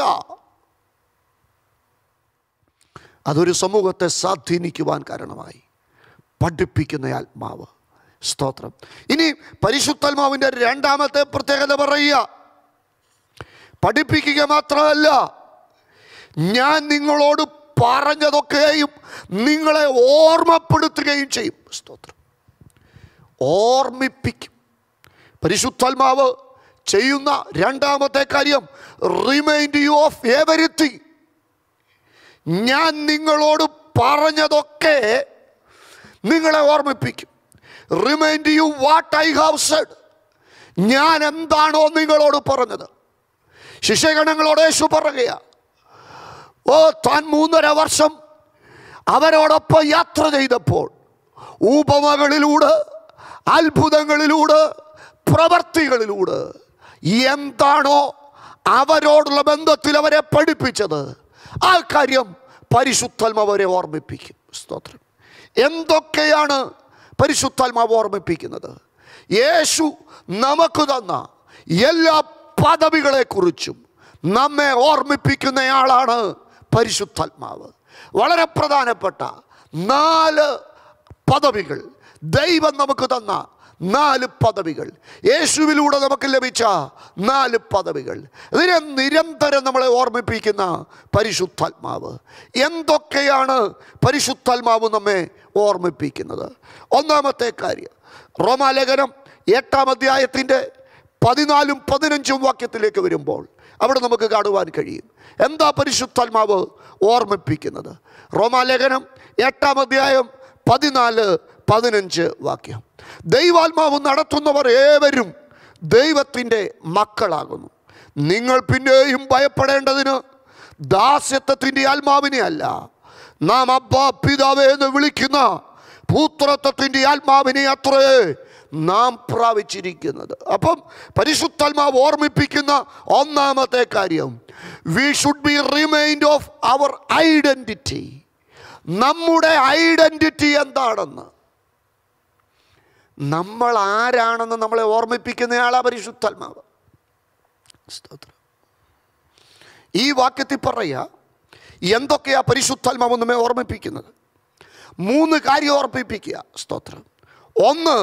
അതൊരു സമൂഹത്തെ സ്വാധീനിക്കുവാൻ കാരണമായി. പഠിപ്പിക്കുന്ന ആത്മാവ് സ്തോത്രം. ഇനി പരിശുദ്ധാത്മാവിൻ്റെ രണ്ടാമത്തെ പ്രത്യേകത പറയുക, പഠിപ്പിക്കുക മാത്രമല്ല, ഞാൻ നിങ്ങളോട് പറഞ്ഞതൊക്കെയും നിങ്ങളെ ഓർമ്മപ്പെടുത്തുകയും ചെയ്യും. സ്തോത്രം. ഓർമ്മിപ്പിക്കും. പരിശുദ്ധാത്മാവ് ചെയ്യുന്ന രണ്ടാമത്തെ കാര്യം റിമൈൻഡ് യു ഓഫ് എവരിത്തിങ്. ഞാൻ നിങ്ങളോട് പറഞ്ഞതൊക്കെ നിങ്ങളെ ഓർമ്മിപ്പിക്കും. Remind you what I have said. ഞാൻ എന്താണോ നിങ്ങളോട് പറഞ്ഞത്. ശിഷ്യഗണങ്ങളോട് യേശു പറയുക, ഓ താൻ മൂന്നര വർഷം അവരോടൊപ്പം യാത്ര ചെയ്തപ്പോൾ ഉപമകളിലൂടെ, അത്ഭുതങ്ങളിലൂടെ, പ്രവർത്തികളിലൂടെ എന്താണോ അവരോടുള്ള ബന്ധത്തിൽ അവരെ പഠിപ്പിച്ചത്, ആ കാര്യം പരിശുദ്ധാത്മാവ് അവരെ ഓർമ്മിപ്പിക്കും. സ്തോത്രം. എന്തൊക്കെയാണ് പരിശുദ്ധാത്മാവ് ഓർമ്മിപ്പിക്കുന്നത്? യേശു നമുക്ക് തന്ന എല്ലാ പദവികളെക്കുറിച്ചും നമ്മെ ഓർമ്മിപ്പിക്കുന്നയാളാണ് പരിശുദ്ധാത്മാവ്. വളരെ പ്രധാനപ്പെട്ട നാല് പദവികൾ, ദൈവം നമുക്ക് തന്ന നാല് പദവികൾ, യേശുവിലൂടെ നമുക്ക് ലഭിച്ച നാല് പദവികൾ, ഇതിനെ നിരന്തരം നമ്മളെ ഓർമ്മിപ്പിക്കുന്ന പരിശുദ്ധാത്മാവ്. എന്തൊക്കെയാണ് പരിശുദ്ധാത്മാവ് നമ്മെ ഓർമ്മിപ്പിക്കുന്നത്? ഒന്നാമത്തെ കാര്യം, റോമാലേഖനം എട്ടാം അധ്യായത്തിൻ്റെ പതിനാലും പതിനഞ്ചും വാക്യത്തിലേക്ക് വരുമ്പോൾ അവിടെ നമുക്ക് കാണുവാൻ കഴിയും എന്താ പരിശുദ്ധാത്മാവ് ഓർമ്മിപ്പിക്കുന്നത്. റോമാലേഖനം എട്ടാം അധ്യായം പതിനാല് പതിനഞ്ച് വാക്യം, ദൈവാത്മാവ് നടത്തുന്നവർ ഏവരും ദൈവത്തിൻ്റെ മക്കളാകുന്നു. നിങ്ങൾ പിന്നെയും ഭയപ്പെടേണ്ടതിന് ദാസ്യത്വത്തിൻ്റെ ആത്മാവിനെ അല്ല, നാം അബ്ബാ പിതാവേ എന്ന് വിളിക്കുന്ന പുത്രത്വത്തിൻ്റെ ആത്മാവിനെ അത്രേ നാം പ്രാപിച്ചിരിക്കുന്നത്. അപ്പം പരിശുദ്ധാത്മാവ് ഓർമ്മിപ്പിക്കുന്ന ഒന്നാമത്തെ കാര്യം, we should be remind of our identity. നമ്മുടെ ഐഡൻറ്റിറ്റി എന്താണെന്ന്, നമ്മൾ ആരാണെന്ന് നമ്മളെ ഓർമ്മിപ്പിക്കുന്നയാളാ പരിശുദ്ധാത്മാവ്. സ്തോത്രം. ഈ വാക്യത്തിൽ പറയാ എന്തൊക്കെയാ പരിശുദ്ധാത്മാവ് നമ്മെ ഓർമ്മിപ്പിക്കുന്നത്? മൂന്ന് കാര്യം ഓർമ്മിപ്പിക്കുക. സ്തോത്രം. ഒന്ന്,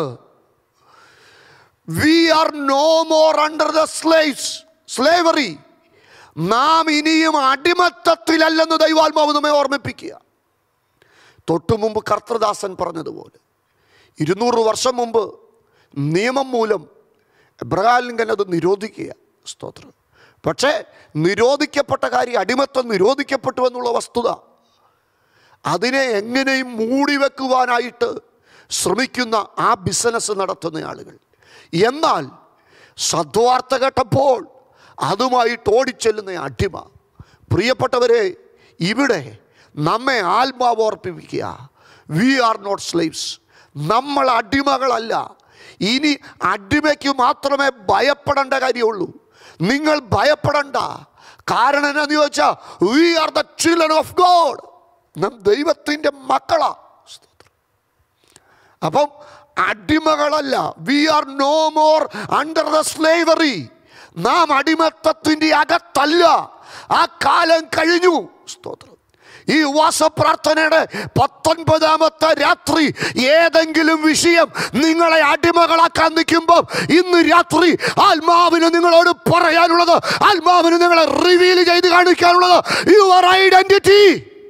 we are no more under the slaves slavery. നാം ഇനിയും അടിമത്തത്തിലല്ലെന്ന് ദൈവാത്മാവ് നമ്മെ ഓർമ്മിപ്പിക്കുക. തൊട്ടു മുമ്പ് കർത്തൃദാസൻ പറഞ്ഞതുപോലെ ഇരുന്നൂറ് വർഷം മുമ്പ് നിയമം മൂലം എബ്രഹാം ലിങ്കൻ അത് നിരോധിക്കുക. സ്തോത്രം. പക്ഷേ നിരോധിക്കപ്പെട്ട കാര്യം, അടിമത്തം നിരോധിക്കപ്പെട്ടു എന്നുള്ള വസ്തുത, അതിനെ എങ്ങനെയും മൂടി വെക്കുവാനായിട്ട് ശ്രമിക്കുന്ന ആ ബിസിനസ് നടത്തുന്ന ആളുകൾ. എന്നാൽ സദ്വാർത്ത കേട്ടപ്പോൾ അതുമായിട്ട് ഓടിച്ചെല്ലുന്ന അടിമ. പ്രിയപ്പെട്ടവരെ, ഇവിടെ നമ്മെ ആത്മാവ് ഓർപ്പിക്കുക, വി ആർ നോട്ട് സ്ലേവ്സ്. നമ്മൾ അടിമകളല്ല. ഇനി അടിമയ്ക്ക് മാത്രമേ ഭയപ്പെടേണ്ട കാര്യമുള്ളൂ. നിങ്ങൾ ഭയപ്പെടണ്ട. കാരണം എന്നാന്ന് ചോദിച്ചാൽ, we are the children of God. നാം ദൈവത്തിൻ്റെ മക്കളാ. അപ്പം അടിമകളല്ല. We are no more under the slavery. നാം അടിമത്തത്തിൻ്റെ അകത്തല്ല. ആ കാലം കഴിഞ്ഞു. സ്തോത്രം. ഈ ഉപവാസ പ്രാർത്ഥനയുടെ പത്തൊൻപതാമത്തെ രാത്രി ഏതെങ്കിലും വിഷയം നിങ്ങളെ അടിമകളാക്കാൻ നിൽക്കുമ്പോൾ ഇന്ന് രാത്രി ആത്മാവിന് നിങ്ങളോട് പറയാനുള്ളത്, ആത്മാവിന് നിങ്ങളെ റിവീൽ ചെയ്ത് കാണിക്കാനുള്ളത്, your identity,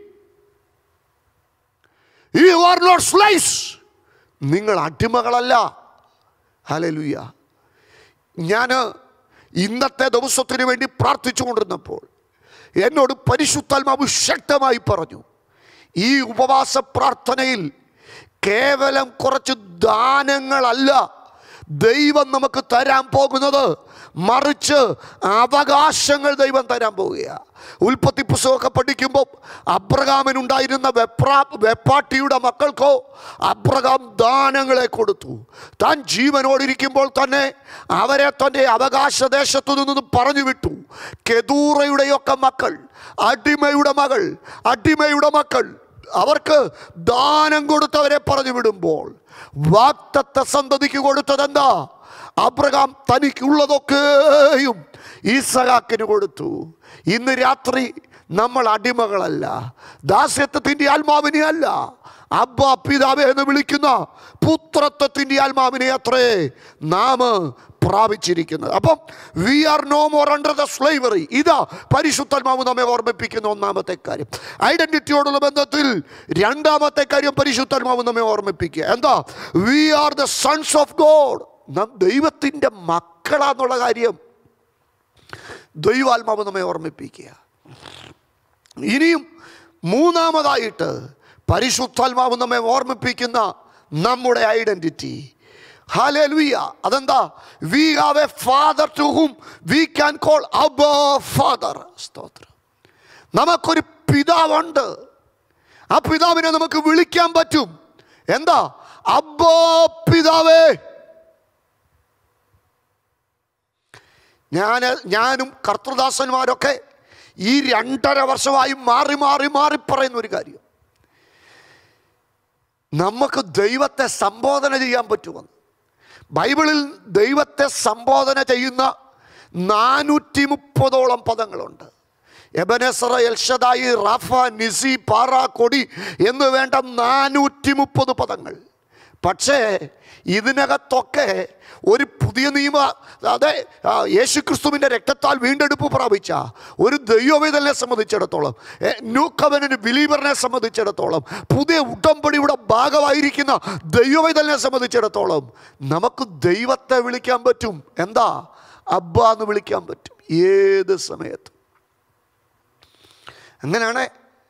you are not slaves. നിങ്ങൾ അടിമകളല്ല. ഹല്ലേലൂയ. ഞാൻ ഇന്നത്തെ ദിവസത്തിന് വേണ്ടി പ്രാർത്ഥിച്ചു കൊണ്ടിരുന്നപ്പോൾ എന്നോട് പരിശുദ്ധാത്മാവ് ശക്തമായി പറഞ്ഞു, ഈ ഉപവാസ പ്രാർത്ഥനയിൽ കേവലം കുറച്ച് ദാനങ്ങളല്ല ദൈവം നമുക്ക് തരാൻ പോകുന്നത്, മറിച്ച് അവകാശങ്ങൾ ദൈവം തരാൻ പോവുകയാണ്. ഉൽപ്പത്തി പുസ്തകമൊക്കെ പഠിക്കുമ്പോൾ അബ്രഹാമിനുണ്ടായിരുന്ന വെപ്രാ വെപ്പാട്ടിയുടെ മക്കൾക്കോ അബ്രഹാം ദാനങ്ങളെ കൊടുത്തു. താൻ ജീവനോടിരിക്കുമ്പോൾ തന്നെ അവരെ തൻ്റെ അവകാശദേശത്തു നിന്നും പറഞ്ഞു വിട്ടു. കെതൂറയുടെയൊക്കെ മക്കൾ, അടിമയുടെ മകൾ അടിമയുടെ മക്കൾ അവർക്ക് ദാനം കൊടുത്തവരെ പറഞ്ഞു വിടുമ്പോൾ വാഗ്ദത്ത സന്തതിക്ക് കൊടുത്തതെന്താ? അബ്രഹാം തനിക്കുള്ളതൊക്കെയും ഈസഹാക്കിന് കൊടുത്തു. ഇന്ന് രാത്രി നമ്മൾ അടിമകളല്ല, ദാസ്യത്വത്തിൻ്റെ ആത്മാവിനെ അല്ല, അബ്ബാ പിതാവേ എന്ന് വിളിക്കുന്ന പുത്രത്വത്തിൻ്റെ ആത്മാവിനെ അത്രേ നാം പ്രാപിച്ചിരിക്കുന്നത്. അപ്പം we are no more under the slavery. ഇതാ പരിശുദ്ധാത്മാവ് നമ്മെ ഓർമ്മിപ്പിക്കുന്ന ഒന്നാമത്തെ കാര്യം. ഐഡന്റിറ്റിയോടുള്ള ബന്ധത്തിൽ രണ്ടാമത്തെ കാര്യം പരിശുദ്ധാത്മാവ് നമ്മെ ഓർമ്മിപ്പിക്കുക. എന്താ? We are the sons of God. നാം ദൈവത്തിൻ്റെ മക്കളാന്നുള്ള കാര്യം ദൈവാത്മാവ് നമ്മെ ഓർമ്മിപ്പിക്കുക. ഇനിയും മൂന്നാമതായിട്ട് പരിശുദ്ധാത്മാവ് നമ്മെ ഓർമ്മിപ്പിക്കുന്ന നമ്മുടെ ഐഡന്റിറ്റി. ഹല്ലേലൂയ. അതെന്താ? We have a father to whom we can call abba father. സ്തോത്രം. നമുക്കൊരു പിതാവുണ്ട്. ആ പിതാവിനെ നമുക്ക് വിളിക്കാൻ പറ്റും. എന്താ? അബ്ബാ പിതാവേ. ഞാൻ ഞാനും കർത്തൃദാസന്മാരൊക്കെ ഈ രണ്ടര വർഷമായി മാറി മാറി മാറി പറയുന്ന ഒരു കാര്യം, നമുക്ക് ദൈവത്തെ സംബോധന ചെയ്യാൻ പറ്റുമെന്ന്. ബൈബിളിൽ ദൈവത്തെ സംബോധന ചെയ്യുന്ന നാനൂറ്റി മുപ്പതോളം പദങ്ങളുണ്ട്. എബനേസർ, എൽഷദായി, റാഫ, നിസി, പാറ, കൊടി എന്ന് വേണ്ട നാനൂറ്റി മുപ്പത് പദങ്ങൾ. പക്ഷേ ഇതിനകത്തൊക്കെ ഒരു പുതിയ നിയമ, അതെ, യേശുക്രിസ്തുവിൻ്റെ രക്തത്താൽ വീണ്ടെടുപ്പ് പ്രാപിച്ച ഒരു ദൈവവേദനെ സംബന്ധിച്ചിടത്തോളം, ന്യൂ കവനന്റ് ബിലീവറിനെ സംബന്ധിച്ചിടത്തോളം, പുതിയ ഉടമ്പടിയുടെ ഭാഗമായിരിക്കുന്ന ദൈവവേദനെ സംബന്ധിച്ചിടത്തോളം നമുക്ക് ദൈവത്തെ വിളിക്കാൻ പറ്റും. എന്താ? അബ്ബ എന്ന് വിളിക്കാൻ പറ്റും ഏത് സമയത്തും. അങ്ങനെയാണ്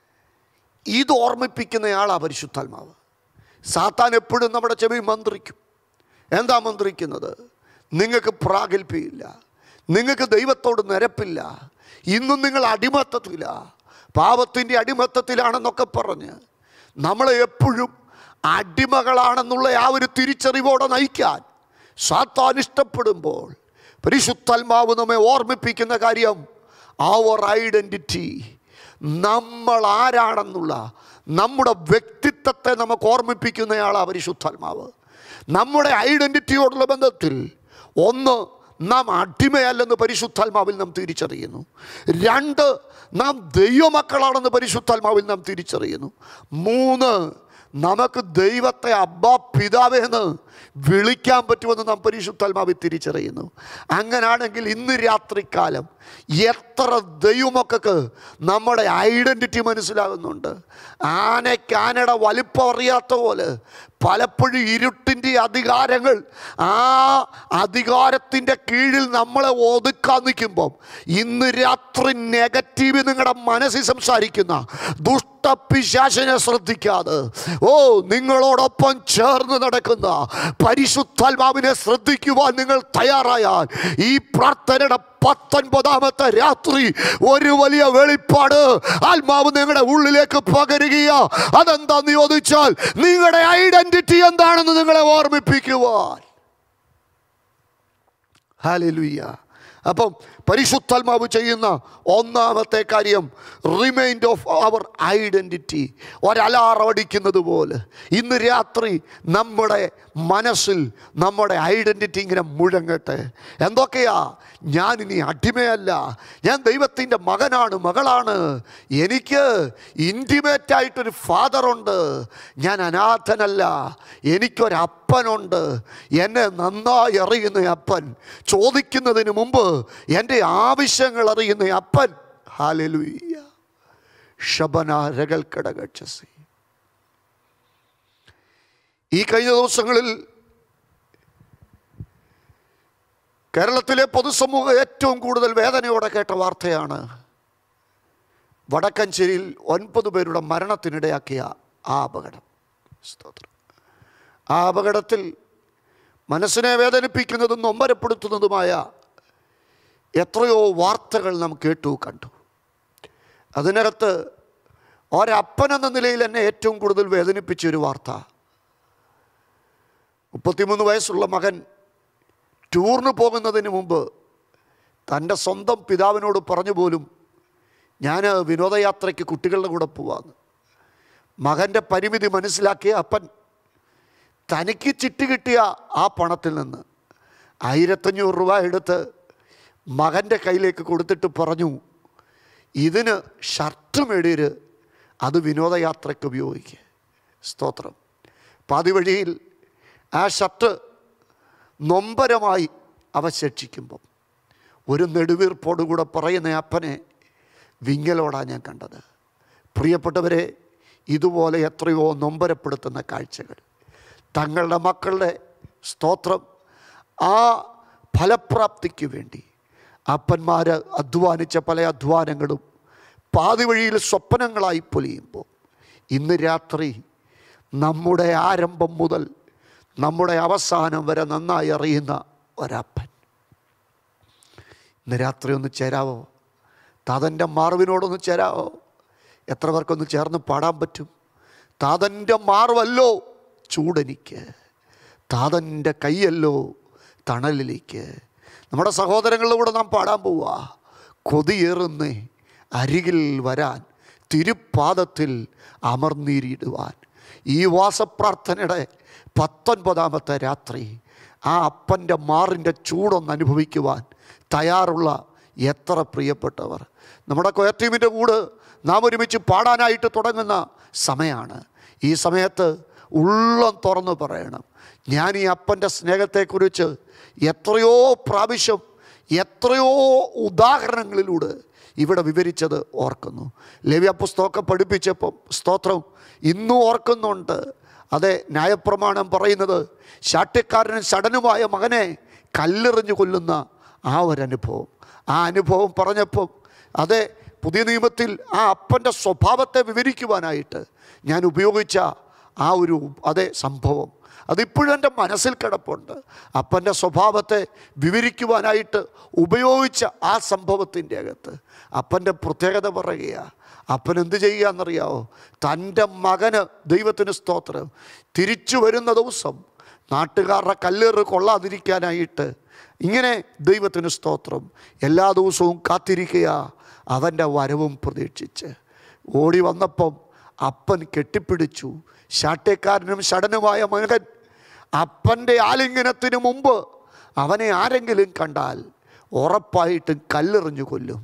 ഇത് ഓർമ്മിപ്പിക്കുന്നയാളാ പരിശുദ്ധാത്മാവ്. സാത്താൻ എപ്പോഴും നമ്മുടെ ചെവി മന്ത്രിക്കും. എന്താ മന്ത്രിക്കുന്നത്? നിങ്ങൾക്ക് പ്രാഗൽഭ്യമില്ല, നിങ്ങൾക്ക് ദൈവത്തോട് നിരപ്പില്ല, ഇന്നും നിങ്ങൾ അടിമത്തത്തില്ല, പാപത്തിൻ്റെ അടിമത്തത്തിലാണെന്നൊക്കെ പറഞ്ഞ് നമ്മളെ എപ്പോഴും അടിമകളാണെന്നുള്ള ആ ഒരു തിരിച്ചറിവോടെ നയിക്കാൻ സാത്താൻ ഇഷ്ടപ്പെടുമ്പോൾ പരിശുദ്ധാത്മാവ് നമ്മെ ഓർമ്മിപ്പിക്കുന്ന കാര്യം അവർ ഐഡന്റിറ്റി, നമ്മൾ ആരാണെന്നുള്ള നമ്മുടെ വ്യക്തിത്വത്തെ നമുക്ക് ഓർമ്മിപ്പിക്കുന്നയാളാ പരിശുദ്ധാത്മാവ്. നമ്മുടെ ഐഡന്റിറ്റിയോടുള്ള ബന്ധത്തിൽ ഒന്ന്, നാം അടിമയല്ലെന്ന് പരിശുദ്ധാത്മാവിൽ നാം തിരിച്ചറിയുന്നു. രണ്ട്, നാം ദൈവമക്കളാണെന്ന് പരിശുദ്ധാത്മാവിൽ നാം തിരിച്ചറിയുന്നു. മൂന്ന്, നമുക്ക് ദൈവത്തെ അബ്ബാ പിതാവേ എന്ന് വിളിക്കാൻ പറ്റുമെന്ന് നാം പരിശുദ്ധാത്മാവിൽ തിരിച്ചറിയുന്നു. അങ്ങനാണെങ്കിൽ ഇന്ന് രാത്രികാലം എത്ര ദൈവമക്കൾക്ക് നമ്മുടെ ഐഡന്റിറ്റി മനസ്സിലാകുന്നുണ്ട്. ആനയ്ക്ക് ആനയുടെ വലിപ്പം അറിയാത്ത പോലെ പലപ്പോഴും ഇരുട്ടിൻ്റെ അധികാരങ്ങൾ ആ അധികാരത്തിൻ്റെ കീഴിൽ നമ്മളെ ഒതുക്കാൻ നിൽക്കുമ്പം ഇന്ന് രാത്രി നെഗറ്റീവ് നിങ്ങളുടെ മനസ്സിൽ സംസാരിക്കുന്ന ദുഷ്ടപിശാചിനെ ശ്രദ്ധിക്കാതെ, ഓ നിങ്ങളോടൊപ്പം ചേർന്ന് നടക്കുന്ന പരിശുദ്ധാത്മാവിനെ ശ്രദ്ധിക്കുവാൻ നിങ്ങൾ തയ്യാറായാൽ ഈ പ്രാർത്ഥനയുടെ പത്തൊൻപതാമത്തെ രാത്രി ഒരു വലിയ വെളിപ്പാട് ആത്മാവ് നിങ്ങളുടെ ഉള്ളിലേക്ക് പകരുകയാ. അതെന്താന്ന് ചോദിച്ചാൽ നിങ്ങളുടെ ഐഡന്റിറ്റി എന്താണെന്ന് നിങ്ങളെ ഓർമ്മിപ്പിക്കുവാൻ. ഹല്ലേലൂയ. അപ്പം പരിശുദ്ധാത്മാവ് ചെയ്യുന്ന ഒന്നാമത്തെ കാര്യം റിമൈൻഡ് ഓഫ് അവർ ഐഡൻറ്റിറ്റി. ഒരലാറം അടിക്കുന്നത് പോലെ ഇന്ന് രാത്രി നമ്മുടെ മനസ്സിൽ നമ്മുടെ ഐഡൻറ്റിറ്റി ഇങ്ങനെ മുഴങ്ങട്ടെ. എന്തൊക്കെയാ? ഞാനിനി അടിമയല്ല, ഞാൻ ദൈവത്തിൻ്റെ മകനാണ്, മകളാണ്. എനിക്ക് ഇൻറ്റിമേറ്റായിട്ടൊരു ഫാദറുണ്ട്. ഞാൻ അനാഥനല്ല, എനിക്കൊരപ്പനുണ്ട്. എന്നെ നന്നായി അറിയുന്ന അപ്പൻ, ചോദിക്കുന്നതിന് മുമ്പ് എൻ്റെ ആവശ്യങ്ങൾ അറിയുന്ന അപ്പൻ. ഹല്ലേലൂയ. ശബന രഗൽ കടകച്ചസി. ഈ കഴിഞ്ഞ ദിവസങ്ങളിൽ കേരളത്തിലെ പൊതുസമൂഹം ഏറ്റവും കൂടുതൽ വേദനയോടെ കേട്ട വാർത്തയാണ് വടക്കഞ്ചേരിയിൽ ഒൻപത് പേരുടെ മരണത്തിനിടയാക്കിയ ആ അപകടം. സ്തോത്രം. ആ അപകടത്തിൽ മനസ്സിനെ വേദനിപ്പിക്കുന്നതും നൊമ്പരപ്പെടുത്തുന്നതുമായ എത്രയോ വാർത്തകൾ നാം കേട്ടു കണ്ടു. അതിനകത്ത് ഒരപ്പനെന്ന നിലയിൽ എന്നെ ഏറ്റവും കൂടുതൽ വേദനിപ്പിച്ചൊരു വാർത്ത, മുപ്പത്തിമൂന്ന് വയസ്സുള്ള മകൻ ടൂറിന് പോകുന്നതിന് മുമ്പ് തൻ്റെ സ്വന്തം പിതാവിനോട് പറഞ്ഞു പോലും, ഞാൻ വിനോദയാത്രയ്ക്ക് കുട്ടികളുടെ കൂടെ പോവാന്ന്. മകൻ്റെ പരിമിതി മനസ്സിലാക്കിയ അപ്പൻ തനിക്ക് ചിട്ടി കിട്ടിയ ആ പണത്തിൽ നിന്ന് ആയിരത്തഞ്ഞൂറ് രൂപ എടുത്ത് മകൻ്റെ കയ്യിലേക്ക് കൊടുത്തിട്ട് പറഞ്ഞു, ഇതിന് ഷർട്ട് മേടിയര്, അത് വിനോദയാത്രയ്ക്ക് ഉപയോഗിക്കുക. സ്തോത്രം. പാതി വഴിയിൽ ആ ഷർട്ട് നൊമ്പരമായി അവശേഷിക്കുമ്പം ഒരു നെടുവീർപ്പോടുകൂടെ പറയുന്ന അപ്പനെ വിങ്ങലോടാണ് ഞാൻ കണ്ടത്. പ്രിയപ്പെട്ടവരെ, ഇതുപോലെ എത്രയോ നൊമ്പരപ്പെടുത്തുന്ന കാഴ്ചകൾ തങ്ങളുടെ മക്കളുടെ സ്തോത്രം ആ ഫലപ്രാപ്തിക്ക് വേണ്ടി അപ്പന്മാർ അധ്വാനിച്ച പല അധ്വാനങ്ങളും പാതി വഴിയിൽ സ്വപ്നങ്ങളായി പൊലിയുമ്പോൾ ഇന്ന് രാത്രി നമ്മുടെ ആരംഭം മുതൽ നമ്മുടെ അവസാനം വരെ നന്നായി അറിയുന്ന ഒരപ്പൻ ഇന്ന് രാത്രി ഒന്ന് ചേരാവോ? താതൻ്റെ മാർവിനോടൊന്ന് ചേരാവോ? എത്ര പേർക്കൊന്ന് ചേർന്ന് പാടാൻ പറ്റും? താതൻ്റെ മാർവല്ലോ ചൂടെനിക്ക്, താതൻ്റെ കൈയല്ലോ തണലിലേക്ക്. നമ്മുടെ സഹോദരങ്ങളുടെ കൂടെ നാം പാടാൻ പോവുക. കൊതിയേറുന്നേ അരികിൽ വരാൻ, തിരുപ്പാദത്തിൽ അമർന്നീരിടുവാൻ. ഈ വാസപ്രാർത്ഥനയുടെ പത്തൊൻപതാമത്തെ രാത്രി ആ അപ്പൻ്റെ മാറിൻ്റെ ചൂടൊന്ന് അനുഭവിക്കുവാൻ തയ്യാറുള്ള എത്ര പ്രിയപ്പെട്ടവർ. നമ്മുടെ കൊയർ ടീമിൻ്റെ കൂടെ നാം ഒരുമിച്ച് പാടാനായിട്ട് തുടങ്ങുന്ന സമയമാണ്. ഈ സമയത്ത് ഉള്ളം തുറന്ന് പറയണം, ഞാൻ ഈ അപ്പൻ്റെ സ്നേഹത്തെക്കുറിച്ച് എത്രയോ പ്രാവശ്യം എത്രയോ ഉദാഹരണങ്ങളിലൂടെ ഇവിടെ വിവരിച്ചത് ഓർക്കുന്നു. ലേവ്യ പുസ്തകമൊക്കെ പഠിപ്പിച്ചപ്പം സ്തോത്രം ഇന്നും ഓർക്കുന്നുണ്ട്. അതെ, ന്യായപ്രമാണം പറയുന്നത് ശാഠ്യക്കാരനും ഷടനുമായ മകനെ കല്ലെറിഞ്ഞു കൊല്ലുന്ന ആ ഒരനുഭവം. ആ അനുഭവം പറഞ്ഞപ്പം അതെ, പുതിയ നിയമത്തിൽ ആ അപ്പൻ്റെ സ്വഭാവത്തെ വിവരിക്കുവാനായിട്ട് ഞാൻ ഉപയോഗിച്ച ആ ഒരു അതേ സംഭവം അതിപ്പോഴും എൻ്റെ മനസ്സിൽ കിടപ്പുണ്ട്. അപ്പൻ്റെ സ്വഭാവത്തെ വിവരിക്കുവാനായിട്ട് ഉപയോഗിച്ച ആ സംഭവത്തിൻ്റെ അകത്ത് അപ്പൻ്റെ പ്രത്യേകത പറയുക. അപ്പൻ എന്ത് ചെയ്യുക എന്നറിയാമോ? തൻ്റെ മകന്, ദൈവത്തിന് സ്തോത്രം, തിരിച്ചു വരുന്ന ദിവസം നാട്ടുകാരുടെ കല്ലേറ് കൊള്ളാതിരിക്കാനായിട്ട് ഇങ്ങനെ ദൈവത്തിന് സ്തോത്രം എല്ലാ ദിവസവും കാത്തിരിക്കുക, അവൻ്റെ വരവും പ്രതീക്ഷിച്ച്. ഓടി വന്നപ്പം അപ്പൻ കെട്ടിപ്പിടിച്ചു. ശാഠ്യക്കാരനും ഷടനുമായ മകൻ അപ്പൻ്റെ ആലിംഗനത്തിന് മുമ്പ് അവനെ ആരെങ്കിലും കണ്ടാൽ ഉറപ്പായിട്ടും കല്ലെറിഞ്ഞു കൊല്ലും.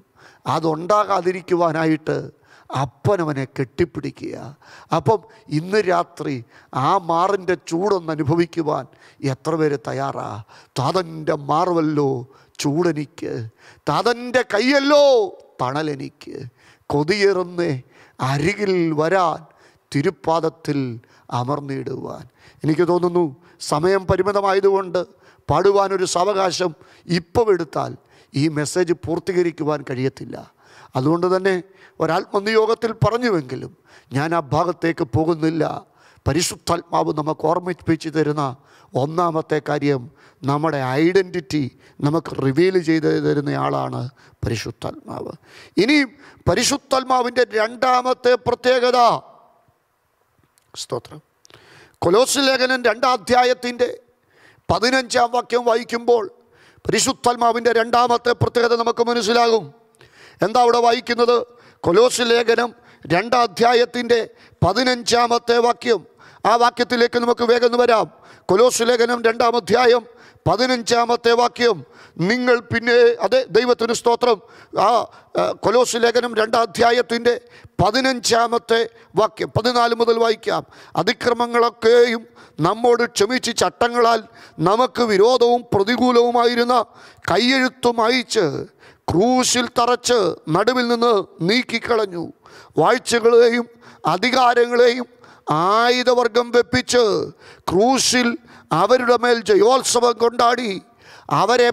അതുണ്ടാകാതിരിക്കുവാനായിട്ട് അപ്പനവനെ കെട്ടിപ്പിടിക്കുക. അപ്പം ഇന്ന് രാത്രി ആ മാറിൻ്റെ ചൂടൊന്ന് അനുഭവിക്കുവാൻ എത്ര പേര് തയ്യാറാ? താതൻ്റെ മാർവല്ലോ ചൂടെനിക്ക്, താതൻ്റെ കൈയല്ലോ തണലെനിക്ക്, കൊതിയേറുന്നേ അരികിൽ വരാൻ, തിരുപ്പാദത്തിൽ അമർന്നിടുവാൻ. എനിക്ക് തോന്നുന്നു സമയം പരിമിതമായതുകൊണ്ട് പാടുവാനൊരു സാവകാശം ഇപ്പോൾ എടുത്താൽ ഈ മെസ്സേജ് പൂർത്തീകരിക്കുവാൻ കഴിയത്തില്ല. അതുകൊണ്ട് തന്നെ ഒരാത്മനിയോഗത്തിൽ പറഞ്ഞുവെങ്കിലും ഞാൻ ആ ഭാഗത്തേക്ക് പോകുന്നില്ല. പരിശുദ്ധാത്മാവ് നമുക്ക് ഓർമ്മിപ്പിച്ച് തരുന്ന ഒന്നാമത്തെ കാര്യം, നമ്മുടെ ഐഡൻറ്റിറ്റി നമുക്ക് റിവീൽ ചെയ്ത് തരുന്നയാളാണ് പരിശുദ്ധാത്മാവ്. ഇനി പരിശുദ്ധാത്മാവിൻ്റെ രണ്ടാമത്തെ പ്രത്യേകത, സ്തോത്രം, കൊലോസ്യ ലേഖനം രണ്ടാം അധ്യായത്തിൻ്റെ പതിനഞ്ചാം വാക്യം വായിക്കുമ്പോൾ പരിശുദ്ധാത്മാവിൻ്റെ രണ്ടാമത്തെ പ്രത്യേകത നമുക്ക് മനസ്സിലാകും. എന്താ അവിടെ വായിക്കുന്നത്? കൊലോസ്യ ലേഖനം രണ്ടാം അധ്യായത്തിൻ്റെ പതിനഞ്ചാമത്തെ വാക്യം. ആ വാക്യത്തിലേക്ക് നമുക്ക് വേഗം വരാം. കൊലോസ്യ ലേഖനം രണ്ടാം അധ്യായം പതിനഞ്ചാമത്തെ വാക്യം. നിങ്ങൾ പിന്നെ, അതെ, ദൈവത്തിന് സ്തോത്രം. ആ കൊലോസ്യ ലേഖനം രണ്ടാം അധ്യായത്തിൻ്റെ പതിനഞ്ചാമത്തെ വാക്യം പതിനാല് മുതൽ വായിക്കാം. അതിക്രമങ്ങളൊക്കെയും നമ്മോട് ക്ഷമിച്ച് ചട്ടങ്ങളാൽ നമുക്ക് വിരോധവും പ്രതികൂലവുമായിരുന്ന കയ്യെഴുത്തും അയച്ച് ക്രൂശിൽ തറച്ച് നടുവിൽ നിന്ന് നീക്കിക്കളഞ്ഞു. വാഴ്ചകളെയും അധികാരങ്ങളെയും ആയുധവർഗം വെപ്പിച്ച് ക്രൂശിൽ അവരുടെ മേൽ ജയോത്സവം കൊണ്ടാടി അവരെ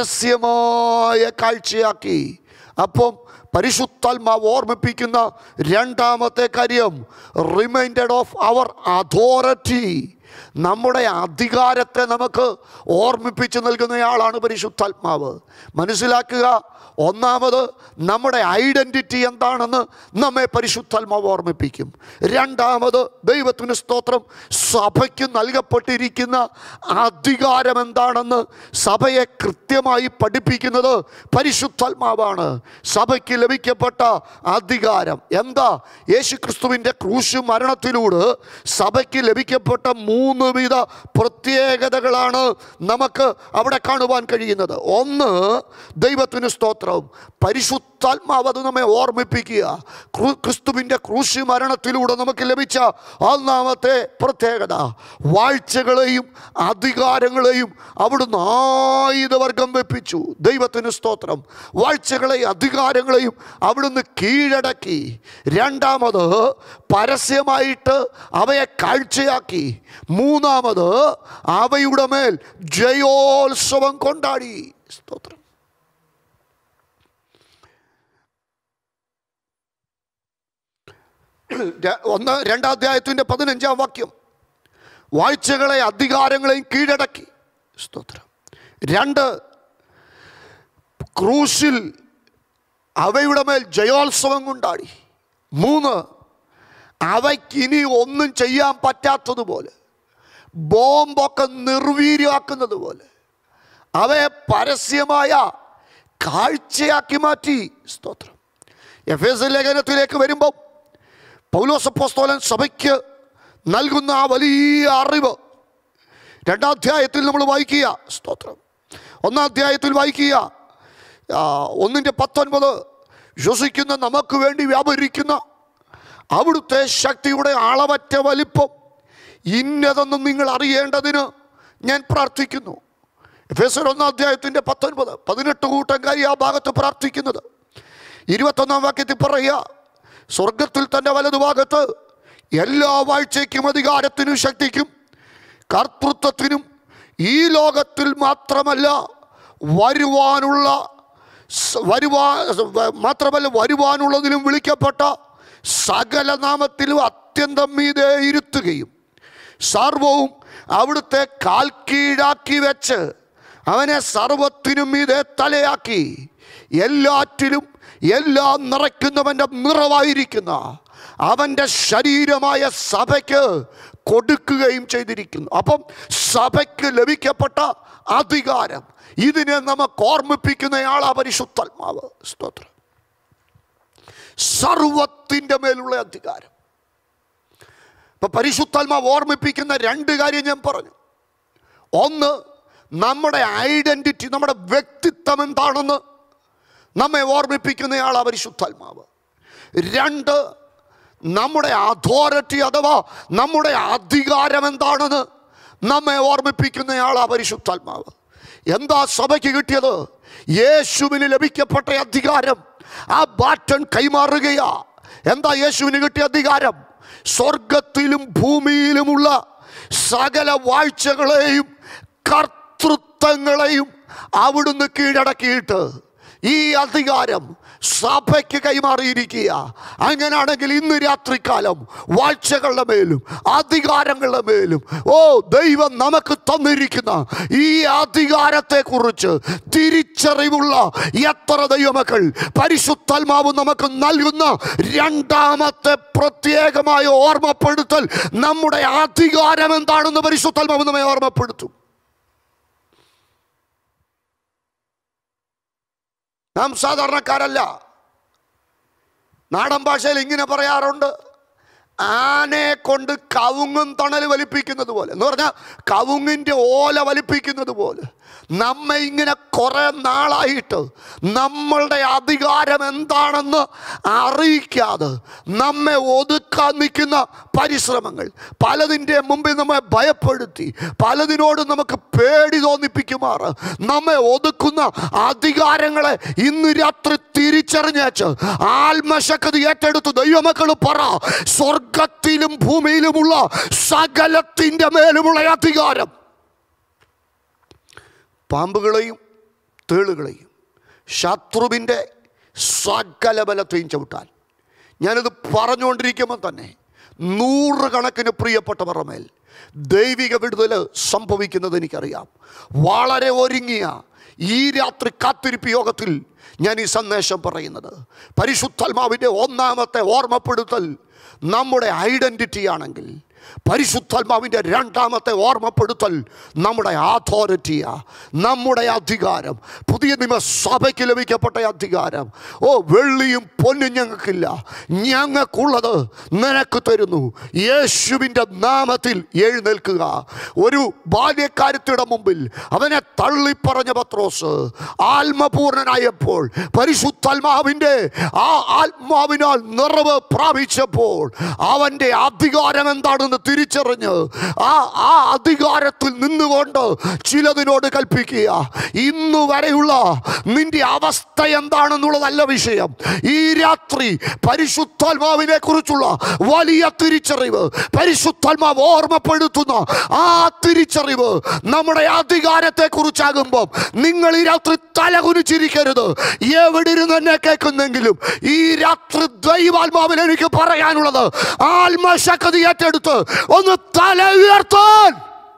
പരസ്യമായ കാഴ്ചയാക്കി. അപ്പം പരിശുദ്ധാത്മാവ് ഓർമ്മിപ്പിക്കുന്ന രണ്ടാമത്തെ കാര്യം, റിമൈൻഡഡ് ഓഫ് അവർ അതോറിറ്റി. നമ്മുടെ അധികാരത്തെ നമുക്ക് ഓർമ്മിപ്പിച്ച് നൽകുന്നയാളാണ് പരിശുദ്ധാത്മാവ്. മനസ്സിലാക്കുക, ഒന്നാമത് നമ്മുടെ ഐഡൻറ്റിറ്റി എന്താണെന്ന് നമ്മെ പരിശുദ്ധാത്മാവ് ഓർമ്മിപ്പിക്കും. രണ്ടാമത് ദൈവത്തിന് സ്തോത്രം, സഭയ്ക്ക് നൽകപ്പെട്ടിരിക്കുന്ന അധികാരം എന്താണെന്ന് സഭയെ കൃത്യമായി പഠിപ്പിക്കുന്നത് പരിശുദ്ധാത്മാവാണ്. സഭയ്ക്ക് ലഭിക്കപ്പെട്ട അധികാരം എന്താ? യേശുക്രിസ്തുവിൻ്റെ ക്രൂശ് മരണത്തിലൂടെ സഭയ്ക്ക് ലഭിക്കപ്പെട്ട മൂന്ന് വിധ പ്രത്യേകതകളാണ് നമുക്ക് അവിടെ കാണുവാൻ കഴിയുന്നത്. ഒന്ന്, ദൈവത്തിന് സ്തോത്രം, പരിശുദ്ധാത്മാവ് അത് നമ്മെ ഓർമ്മിപ്പിക്കുക. ക്രിസ്തുവിൻ്റെ ക്രൂശ് മരണത്തിലൂടെ നമുക്ക് ലഭിച്ച ഒന്നാമത്തെ പ്രത്യേകത, വാഴ്ചകളെയും അധികാരങ്ങളെയും അവിടുന്ന് ആയുധവർഗം വെപ്പിച്ചു. ദൈവത്തിന് സ്തോത്രം. വാഴ്ചകളെയും അധികാരങ്ങളെയും അവിടുന്ന് കീഴടക്കി. രണ്ടാമത്, പരസ്യമായിട്ട് അവയെ കാഴ്ചയാക്കി. മൂന്നാമത്, അവയുടെ മേൽ ജയോത്സവം കൊണ്ടാടി. സ്തോത്രം. ഒന്ന് രണ്ടാം അധ്യായത്തിൻ്റെ പതിനഞ്ചാം വാക്യം, വാഴ്ചകളെ അധികാരങ്ങളെയും കീഴടക്കി. സ്തോത്രം. രണ്ട്, ക്രൂശിൽ അവയുടെ മേൽ ജയോത്സവം കൊണ്ടാടി. മൂന്ന്, അവയ്ക്കിനി ഒന്നും ചെയ്യാൻ പറ്റാത്തതുപോലെ, ബോംബൊക്കെ നിർവീര്യമാക്കുന്നത് പോലെ അവയെ പരസ്യമായ കാഴ്ചയാക്കി മാറ്റി. സ്തോത്രം. എഫേസ്യ ലേഖനത്തിലേക്ക് വരുമ്പോൾ പൗലോസ് അപ്പോസ്തലൻ സഭയ്ക്ക് നൽകുന്ന ആ വലിയ അറിവ് രണ്ടാം അധ്യായത്തിൽ നമ്മൾ വായിക്കുക. സ്തോത്രം. ഒന്നാം അധ്യായത്തിൽ വായിക്കുക, ഒന്നിൻ്റെ പത്തൊൻപത്, വിശ്വസിക്കുന്ന നമുക്ക് വേണ്ടി വ്യാപരിക്കുന്ന അവിടുത്തെ ശക്തിയുടെ അളവറ്റ വലിപ്പം ഇന്നതെന്നും നിങ്ങൾ അറിയേണ്ടതിന് ഞാൻ പ്രാർത്ഥിക്കുന്നു. എഫേസ്യർ ഒന്നാം അധ്യായത്തിൻ്റെ പത്തൊൻപത്, പതിനെട്ട് കൂട്ടംകാരി ആ ഭാഗത്ത് പ്രാർത്ഥിക്കുന്നത്. ഇരുപത്തൊന്നാം വാക്യത്തിൽ പറയുക, സ്വർഗത്തിൽ തൻ്റെ വലതുഭാഗത്ത് എല്ലാ വാഴ്ചയ്ക്കും അധികാരത്തിനും ശക്തിക്കും കർത്തൃത്വത്തിനും ഈ ലോകത്തിൽ മാത്രമല്ല വരുവാനുള്ള വരുവാ മാത്രമല്ല വരുവാനുള്ളതിലും വിളിക്കപ്പെട്ട സകല നാമത്തിലും അത്യന്തം മീതെ ഇരുത്തുകയും സർവവും അവിടുത്തെ കാൽ കീഴാക്കി വെച്ച് അവനെ സർവത്തിനും മീതെ തലയാക്കി എല്ലാറ്റിലും എല്ലാം നിറയ്ക്കുന്നവൻ്റെ നിറവായിരിക്കുന്ന അവൻ്റെ ശരീരമായ സഭയ്ക്ക് കൊടുക്കുകയും ചെയ്തിരിക്കുന്നു. അപ്പം സഭയ്ക്ക് ലഭിക്കപ്പെട്ട അധികാരം, ഇതിനെ നമുക്ക് ഓർമ്മിപ്പിക്കുന്നയാളാ പരിശുദ്ധാത്മാവ്. സ്തോത്രം. സർവത്തിൻ്റെ മേലുള്ള അധികാരം. ഇപ്പൊ പരിശുദ്ധാത്മാവ് ഓർമ്മിപ്പിക്കുന്ന രണ്ട് കാര്യം ഞാൻ പറഞ്ഞു. ഒന്ന്, നമ്മുടെ ഐഡന്റിറ്റി, നമ്മുടെ വ്യക്തിത്വം എന്താണെന്ന് നമ്മെ ഓർമ്മിപ്പിക്കുന്നയാളാ പരിശുദ്ധാത്മാവ്. രണ്ട്, നമ്മുടെ അതോറിറ്റി അഥവാ നമ്മുടെ അധികാരം എന്താണെന്ന് നമ്മെ ഓർമ്മിപ്പിക്കുന്നയാളാ പരിശുദ്ധാത്മാവ്. എന്താ സഭയ്ക്ക് കിട്ടിയത്? യേശുവിന് ലഭിക്കപ്പെട്ട അധികാരം. ആ ബാറ്റൺ കൈമാറുകയാ. എന്താ യേശുവിന് കിട്ടിയ അധികാരം? സ്വർഗത്തിലും ഭൂമിയിലുമുള്ള സകല വാഴ്ചകളെയും കർത്തൃത്വങ്ങളെയും അവിടുന്ന് കീഴടക്കിയിട്ട് ഈ അധികാരം സഭയ്ക്ക് കൈമാറിയിരിക്കുക. അങ്ങനെയാണെങ്കിൽ ഇന്ന് രാത്രികാലം വാഴ്ചകളുടെ മേലും അധികാരങ്ങളുടെ മേലും ഓ ദൈവം നമുക്ക് തന്നിരിക്കുന്ന ഈ അധികാരത്തെ കുറിച്ച് തിരിച്ചറിവുള്ള എത്ര ദൈവമക്കൾ പരിശുദ്ധാത്മാവ് നമുക്ക് നൽകുന്ന രണ്ടാമത്തെ പ്രത്യേകമായ ഓർമ്മപ്പെടുത്തൽ, നമ്മുടെ അധികാരം എന്താണെന്ന് പരിശുദ്ധാത്മാവ് നമ്മെ ഓർമ്മപ്പെടുത്തും. നാം സാധാരണക്കാരല്ല. നാടൻ ഭാഷയിൽ ഇങ്ങനെ പറയാറുണ്ട്, ആനയെ കൊണ്ട് കവുങ്ങും തണൽ വലിപ്പിക്കുന്നത് പോലെ. എന്ന് പറഞ്ഞാൽ കവുങ്ങിൻ്റെ ഓല വലിപ്പിക്കുന്നത് പോലെ നമ്മെ ഇങ്ങനെ കുറേ നാളായിട്ട് നമ്മളുടെ അധികാരം എന്താണെന്ന് അറിയിക്കാതെ നമ്മെ ഒതുക്കാൻ നിൽക്കുന്ന പരിശ്രമങ്ങൾ, പലതിൻ്റെ മുമ്പിൽ നമ്മെ ഭയപ്പെടുത്തി, പലതിനോട് നമുക്ക് പേടി തോന്നിപ്പിക്കുമാറ് നമ്മെ ഒതുക്കുന്ന അധികാരങ്ങളെ ഇന്ന് രാത്രി തിരിച്ചറിഞ്ഞേച്ച് ആത്മശക്തി ഏറ്റെടുത്ത് ദൈവമക്കൾ പറ, സ്വർഗത്തിലും ഭൂമിയിലുമുള്ള സകലത്തിൻ്റെ മേലുമുള്ള അധികാരം, പാമ്പുകളെയും തേളുകളെയും ശത്രുവിൻ്റെ സകല ബലത്തെയും ചവിട്ടാൻ. ഞാനിത് പറഞ്ഞുകൊണ്ടിരിക്കുമ്പോൾ തന്നെ നൂറുകണക്കിന് പ്രിയപ്പെട്ടവരുടെ മേൽ ദൈവിക വിടുതൽ സംഭവിക്കുന്നത് എനിക്കറിയാം. വളരെ ഒരുങ്ങിയ ഈ രാത്രി കാത്തിരിപ്പ് യോഗത്തിൽ ഞാൻ ഈ സന്ദേശം പറയുന്നത്, പരിശുദ്ധാത്മാവിൻ്റെ ഒന്നാമത്തെ ഓർമ്മപ്പെടുത്തൽ നമ്മുടെ ഐഡൻറ്റിറ്റി ആണെങ്കിൽ, പരിശുദ്ധാത്മാവിൻ്റെ രണ്ടാമത്തെ ഓർമ്മപ്പെടുത്തൽ നമ്മുടെ അതോറിറ്റിയാ, നമ്മുടെ അധികാരം, പുതിയ നിയമസഭയ്ക്ക് ലഭിക്കപ്പെട്ട അധികാരം. ഓ, വെള്ളിയും പൊന്നും ഞങ്ങൾക്കില്ല, ഞങ്ങൾക്കുള്ളത് നിനക്ക് തരുന്നു, യേശുവിൻ്റെ നാമത്തിൽ എഴുന്നേൽക്കുക. ഒരു ബാല്യക്കാരത്തിയുടെ മുമ്പിൽ അവനെ തള്ളിപ്പറഞ്ഞ പത്രോസ് ആത്മപൂർണനായപ്പോൾ, പരിശുദ്ധാത്മാവിൻ്റെ ആ ആത്മാവിനാൽ നിറവ് പ്രാപിച്ചപ്പോൾ അവൻ്റെ അധികാരം എന്താണെന്ന് തിരിച്ചറിഞ്ഞ് ആ ആ അധികാരത്തിൽ നിന്നുകൊണ്ട് ചിലതിനോട് കൽപ്പിക്കുക. ഇന്നു വരെയുള്ള നിന്റെ അവസ്ഥ എന്താണെന്നുള്ളതല്ല വിഷയം. ഈ രാത്രി പരിശുദ്ധാത്മാവിനെ കുറിച്ചുള്ള വലിയ തിരിച്ചറിവ്, പരിശുദ്ധാത്മാവ് ഓർമ്മപ്പെടുത്തുന്ന ആ തിരിച്ചറിവ് നമ്മുടെ അധികാരത്തെ കുറിച്ചാകുമ്പോൾ നിങ്ങൾ ഈ രാത്രി തലകുനിച്ചിരിക്കരുത്. എവിടെ ഇരുന്ന് എന്നെ കേൾക്കുന്നെങ്കിലും ഈ രാത്രി ദൈവാത്മാവിൽ എനിക്ക് പറയാനുള്ളത്, ആത്മശക്തി ഏറ്റെടുത്ത് ഒന്ന് തല ഉയർത്താൻ.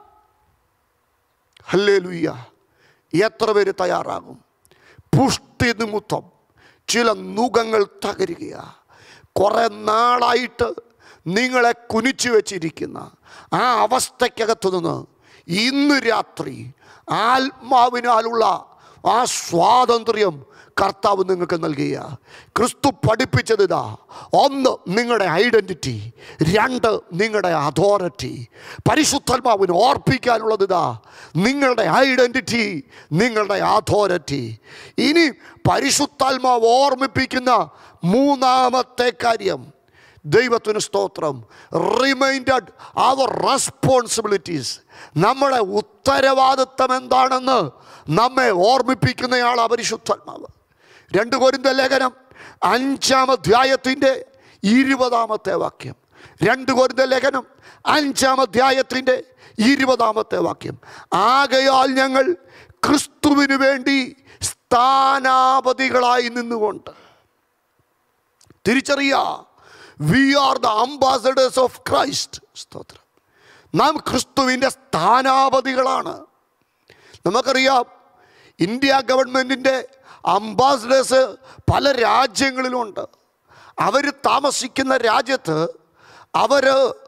ഹല്ലേലൂയ. എത്ര പേര് തയ്യാറാകും? പുഷ്ടി നിമിത്തം ചില നുകങ്ങൾ തകരുക, കുറെ നാളായിട്ട് നിങ്ങളെ കുനിച്ചു വെച്ചിരിക്കുന്ന ആ അവസ്ഥക്കകത്തു നിന്ന് ഇന്ന് രാത്രി ആത്മാവിനാലുള്ള ആ സ്വാതന്ത്ര്യം കർത്താവ് നിങ്ങൾക്ക് നൽകിയ. ക്രിസ്തു പഠിപ്പിച്ചത് ഇതാ: ഒന്ന്, നിങ്ങളുടെ ഐഡൻറ്റിറ്റി; രണ്ട്, നിങ്ങളുടെ അതോറിറ്റി. പരിശുദ്ധാത്മാവിന് ഓർപ്പിക്കാനുള്ളത് ഇതാ: നിങ്ങളുടെ ഐഡൻറ്റിറ്റി, നിങ്ങളുടെ അതോറിറ്റി. ഇനി പരിശുദ്ധാത്മാവ് ഓർമ്മിപ്പിക്കുന്ന മൂന്നാമത്തെ കാര്യം, ദൈവത്തിന് സ്തോത്രം, റിമൈൻഡഡ് അവർ റെസ്പോൺസിബിലിറ്റീസ്. നമ്മുടെ ഉത്തരവാദിത്തം എന്താണെന്ന് നമ്മെ ഓർമ്മിപ്പിക്കുന്നയാളാണ് പരിശുദ്ധാത്മാവ്. രണ്ട് കൊരിന്ത്യർ ലേഖനം അഞ്ചാം അധ്യായത്തിൻ്റെ ഇരുപതാമത്തെ വാക്യം. രണ്ട് കൊരിന്ത്യർ ലേഖനം അഞ്ചാം അധ്യായത്തിൻ്റെ ഇരുപതാമത്തെ വാക്യം. ആകയാൽ ഞങ്ങൾ ക്രിസ്തുവിന് വേണ്ടി സ്ഥാനാപതികളായി നിന്നുകൊണ്ട്, തിരിച്ചറിയുക, we are the ambassadors of Christ. സ്തോത്രം. നാം ക്രിസ്തുവിൻ്റെ സ്ഥാനാപതികളാണ്. നമുക്കറിയാം, ഇന്ത്യ ഗവൺമെൻറ്റിൻ്റെ അംബാസഡേഴ്സ് പല രാജ്യങ്ങളിലുമുണ്ട്. അവർ താമസിക്കുന്ന രാജ്യത്ത് അവർ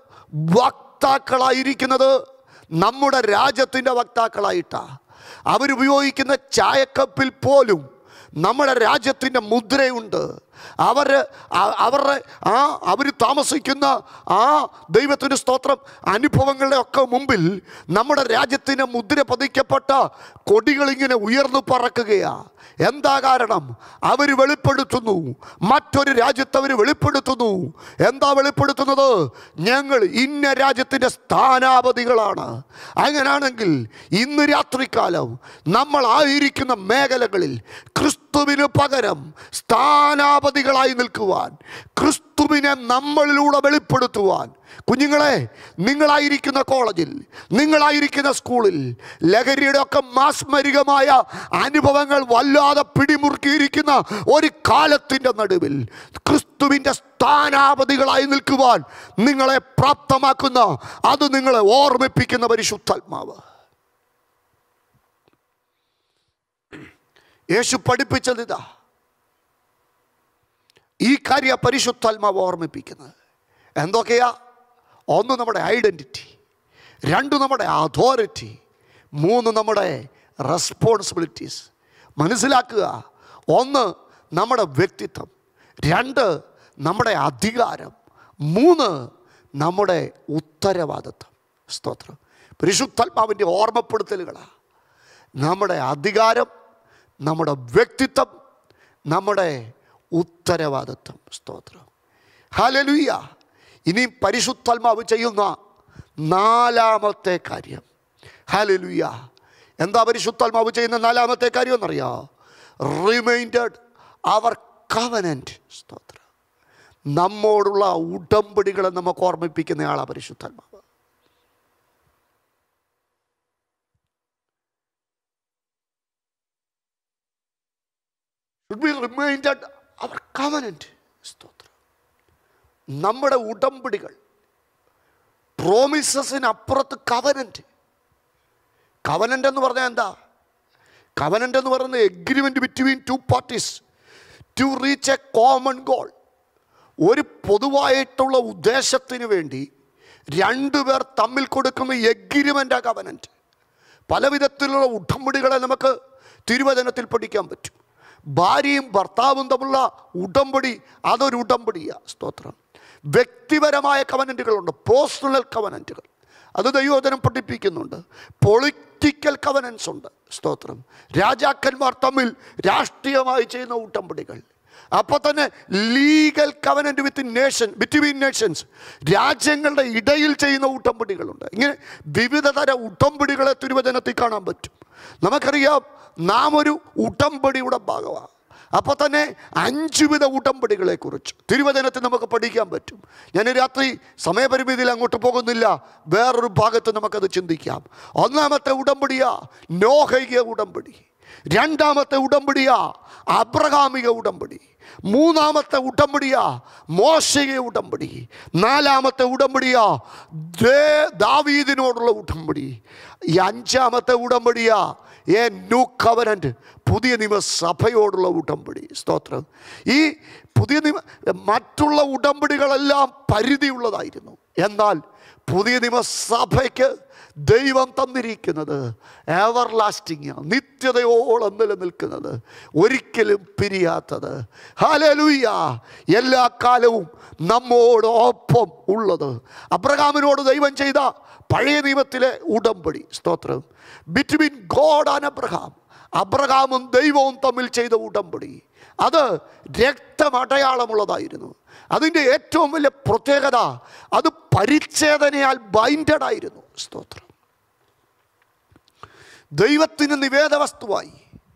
വക്താക്കളായിരിക്കുന്നത് നമ്മുടെ രാജ്യത്തിൻ്റെ വക്താക്കളായിട്ടാണ്. അവരുപയോഗിക്കുന്ന ചായക്കപ്പിൽ പോലും നമ്മുടെ രാജ്യത്തിൻ്റെ മുദ്രയുണ്ട്. അവർ അവരുടെ ആ അവർ താമസിക്കുന്ന ആ ദൈവത്തിന് സ്തോത്രം അനുഭവങ്ങളുടെ ഒക്കെ മുമ്പിൽ നമ്മുടെ രാജ്യത്തിൻ്റെ മുദ്ര പതിക്കപ്പെട്ട കൊടികളിങ്ങനെ ഉയർന്നു പറക്കുകയാണ്. എന്താ കാരണം? അവർ വെളിപ്പെടുത്തുന്നു, മറ്റൊരു രാജ്യത്ത് അവർ വെളിപ്പെടുത്തുന്നു. എന്താ വെളിപ്പെടുത്തുന്നത്? ഞങ്ങൾ ഇന്ന രാജ്യത്തിൻ്റെ സ്ഥാനാപതികളാണ്. അങ്ങനെയാണെങ്കിൽ ഇന്ന് രാത്രികാലം നമ്മൾ ആയിരിക്കുന്ന മേഖലകളിൽ ക്രിസ്തുവിന് പകരം സ്ഥാനാപതികളായി നിൽക്കുവാൻ, ക്രിസ്തുവിനെ നമ്മളിലൂടെ വെളിപ്പെടുത്തുവാൻ. കുഞ്ഞുങ്ങളെ, നിങ്ങളായിരിക്കുന്ന കോളേജിൽ, നിങ്ങളായിരിക്കുന്ന സ്കൂളിൽ ലഹരിയുടെ ഒക്കെ മാസ്മരികമായ അനുഭവങ്ങൾ വല്ലാതെ പിടിമുറുക്കിയിരിക്കുന്ന ഒരു കാലത്തിൻ്റെ നടുവിൽ ക്രിസ്തുവിൻ്റെ സ്ഥാനാപതികളായി നിൽക്കുവാൻ നിങ്ങളെ പ്രാപ്തമാക്കുന്ന, അത് നിങ്ങളെ ഓർമ്മിപ്പിക്കുന്ന പരിശുദ്ധാത്മാവ്. യേശു പഠിപ്പിച്ചത് ഇതാ. ഈ കാര്യ പരിശുദ്ധാത്മാവ് ഓർമ്മിപ്പിക്കുന്നത് എന്തൊക്കെയാ? ഒന്ന്, നമ്മുടെ ഐഡൻറ്റിറ്റി; രണ്ട്, നമ്മുടെ അതോറിറ്റി; മൂന്ന്, നമ്മുടെ റെസ്പോൺസിബിലിറ്റീസ്. മനസ്സിലാക്കുക, ഒന്ന് നമ്മുടെ വ്യക്തിത്വം, രണ്ട് നമ്മുടെ അധികാരം, മൂന്ന് നമ്മുടെ ഉത്തരവാദിത്വം. സ്തോത്രം. പരിശുദ്ധാത്മാവിൻ്റെ ഓർമ്മപ്പെടുത്തലുകളാണ് നമ്മുടെ അധികാരം, നമ്മുടെ വ്യക്തിത്വം, നമ്മുടെ ഉത്തരവാദിത്വം. സ്തോത്രം. ഹല്ലേലൂയ. ഇനി പരിശുദ്ധാത്മാവ് ചെയ്യുന്ന നാലാമത്തെ കാര്യം. ഹല്ലേലൂയ. എന്താ പരിശുദ്ധാത്മാവ് ചെയ്യുന്ന നാലാമത്തെ കാര്യം എന്നറിയാമോ? Reminded our covenant. സ്തോത്രം. നമ്മോടുള്ള ഉടമ്പടികളെ നമുക്ക് ഓർമ്മിപ്പിക്കുന്ന ആളാണ് പരിശുദ്ധാത്മാവ്. Should be reminded our covenant. സ്തോത്രം. നമ്മുടെ ഉടമ്പടികൾ, പ്രോമിസസിന് അപ്പുറത്ത് കവനന്റ്. കവനന്റ് എന്ന് പറഞ്ഞാൽ എന്താ? കവനന്റ് എന്ന് പറയുന്നത് agreement between two parties to reach a common goal. ഒരു പൊതുവായിട്ടുള്ള ഉദ്ദേശത്തിന് വേണ്ടി രണ്ടുപേർ തമ്മിൽ കൊടുക്കുന്ന എഗ്രിമെൻ്റാ കവനന്റ്. പല വിധത്തിലുള്ള ഉടമ്പടികളെ നമുക്ക് തിരുവചനത്തിൽ പഠിക്കാൻ പറ്റും. ഭാര്യയും ഭർത്താവും തമ്മിലുള്ള ഉടമ്പടി, അതൊരു ഉടമ്പടിയാണ്. സ്തോത്രം. വ്യക്തിപരമായ കവനന്റുകളുണ്ട്, പേഴ്സണൽ കവനന്റുകൾ, അത് ദൈവവചനം പഠിപ്പിക്കുന്നുണ്ട്. പൊളിറ്റിക്കൽ കവനൻസ് ഉണ്ട്. സ്തോത്രം. രാജാക്കന്മാർ തമ്മിൽ രാഷ്ട്രീയമായി ചെയ്യുന്ന ഉടമ്പടികൾ. അപ്പോൾ തന്നെ legal covenant with nation, between nations, രാജ്യങ്ങളുടെ ഇടയിൽ ചെയ്യുന്ന ഉടമ്പടികളുണ്ട്. ഇങ്ങനെ വിവിധ തരം ഉടമ്പടികളെ തിരുവചനത്തിൽ കാണാൻ പറ്റും. നമുക്കറിയാം നാം ഒരു ഉടമ്പടിയുടെ ഭാഗമാണ്. അപ്പോൾ തന്നെ അഞ്ചു വിധ ഉടമ്പടികളെക്കുറിച്ച് തിരുവചനത്തിൽ നമുക്ക് പഠിക്കാൻ പറ്റും. ഞാൻ രാത്രി സമയപരിമിതിയിൽ അങ്ങോട്ട് പോകുന്നില്ല, വേറൊരു ഭാഗത്ത് നമുക്കത് ചിന്തിക്കാം. ഒന്നാമത്തെ ഉടമ്പടിയാ നോഹയിക ഉടമ്പടി. രണ്ടാമത്തെ ഉടമ്പടിയാ അബ്രഹാമിക ഉടമ്പടി. മൂന്നാമത്തെ ഉടമ്പടിയാ മോശയിക ഉടമ്പടി. നാലാമത്തെ ഉടമ്പടിയാ ദാവീദിനോടുള്ള ഉടമ്പടി. ഈ അഞ്ചാമത്തെ ഉടമ്പടിയാ എ ന്യൂ കവനന്റ്, പുതിയ നിയമസഭയോടുള്ള ഉടമ്പടി. സ്തോത്രം. ഈ പുതിയ നിയമ മറ്റുള്ള ഉടമ്പടികളെല്ലാം പരിധിയുള്ളതായിരുന്നു. എന്നാൽ പുതിയ നിയമസഭയ്ക്ക് ദൈവം തന്നിരിക്കുന്നത് എവർ ലാസ്റ്റിംഗ്, നിത്യതയോളം നിലനിൽക്കുന്നത്, ഒരിക്കലും പിരിയാത്തത്. ഹല്ലേലൂയ. എല്ലാ കാലവും നമ്മോടൊപ്പം ഉള്ളത്. അബ്രഹാമിനോട് ദൈവം ചെയ്ത പഴയ നിയമത്തിലെ ഉടമ്പടി. സ്തോത്രം. ബിറ്റ്വീൻ ഗോഡ് ആൻഡ് അബ്രഹാം, അബ്രഹാമും ദൈവവും തമ്മിൽ ചെയ്ത ഉടമ്പടി, അത് രക്തമടയാളമുള്ളതായിരുന്നു. അതിൻ്റെ ഏറ്റവും വലിയ പ്രത്യേകത അത് പരിച്ഛേദനയാൽ ബൈൻഡഡ് ആയിരുന്നു. സ്തോത്രം. ദൈവത്തിന് നിവേദ വസ്തുവായി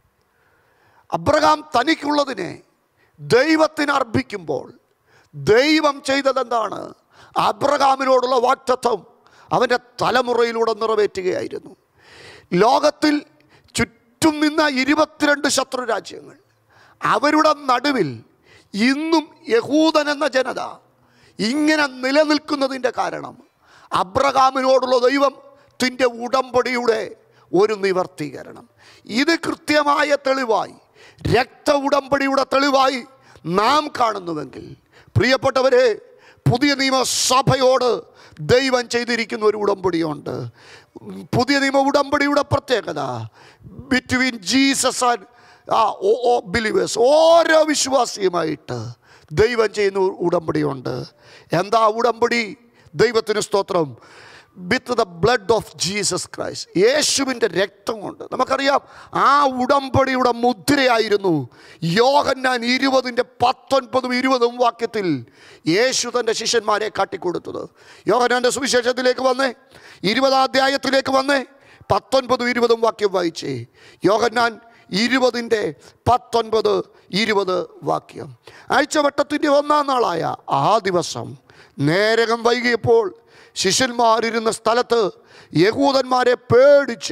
അബ്രഹാം തനിക്കുള്ളതിനെ ദൈവത്തിന് അർപ്പിക്കുമ്പോൾ ദൈവം ചെയ്തതെന്താണ്? അബ്രഹാമിനോടുള്ള വാഗ്ദത്തം അവൻ്റെ തലമുറയിലൂടെ നിറവേറ്റുകയായിരുന്നു. ലോകത്തിൽ ചുറ്റും നിന്ന ഇരുപത്തിരണ്ട് ശത്രു രാജ്യങ്ങൾ, അവരുടെ നടുവിൽ ഇന്നും യഹൂദൻ എന്ന ജനത ഇങ്ങനെ നിലനിൽക്കുന്നതിൻ്റെ കാരണം അബ്രഹാമിനോടുള്ള ദൈവത്തിൻ്റെ ഉടമ്പടിയുടെ ഒരു നിവർത്തീകരണം. ഇത് കൃത്യമായ തെളിവായി, രക്ത ഉടമ്പടിയുടെ തെളിവായി നാം കാണുന്നുവെങ്കിൽ, പ്രിയപ്പെട്ടവരെ, പുതിയ നിയമസഭയോട് ദൈവം ചെയ്തിരിക്കുന്ന ഒരു ഉടമ്പടിയുണ്ട്. പുതിയ നിയമ ഉടമ്പടിയുടെ പ്രത്യേകത ബിറ്റ്വീൻ ജീസസ് ആൻഡ് ബിലീവേഴ്സ്, ഓരോ വിശ്വാസിയുമായിട്ട് ദൈവം ചെയ്യുന്ന ഉടമ്പടിയുണ്ട്. എന്താ ഉടമ്പടി? ദൈവത്തിന് സ്തോത്രം. With the blood of Jesus Christ, യേശുവിൻ്റെ രക്തം കൊണ്ട്. നമുക്കറിയാം ആ ഉടമ്പടിയുടെ മുദ്രയായിരുന്നു യോഹന്നാൻ ഇരുപതിൻ്റെ പത്തൊൻപതും ഇരുപതും വാക്യത്തിൽ യേശു തൻ്റെ ശിഷ്യന്മാരെ കാട്ടിക്കൊടുത്തത്. യോഹന്നാൻ്റെ സുവിശേഷത്തിലേക്ക് വന്നേ, ഇരുപതാം അധ്യായത്തിലേക്ക് വന്നേ, പത്തൊൻപതും ഇരുപതും വാക്യം വായിച്ചേ. യോഹന്നാൻ ഇരുപതിൻ്റെ പത്തൊൻപത് ഇരുപത് വാക്യം. ആഴ്ചവട്ടത്തിൻ്റെ ഒന്നാം നാളായ ആ ദിവസം നേരകം വൈകിയപ്പോൾ ശിഷ്യന്മാരിരുന്ന സ്ഥലത്ത് യഹൂദന്മാരെ പേടിച്ച്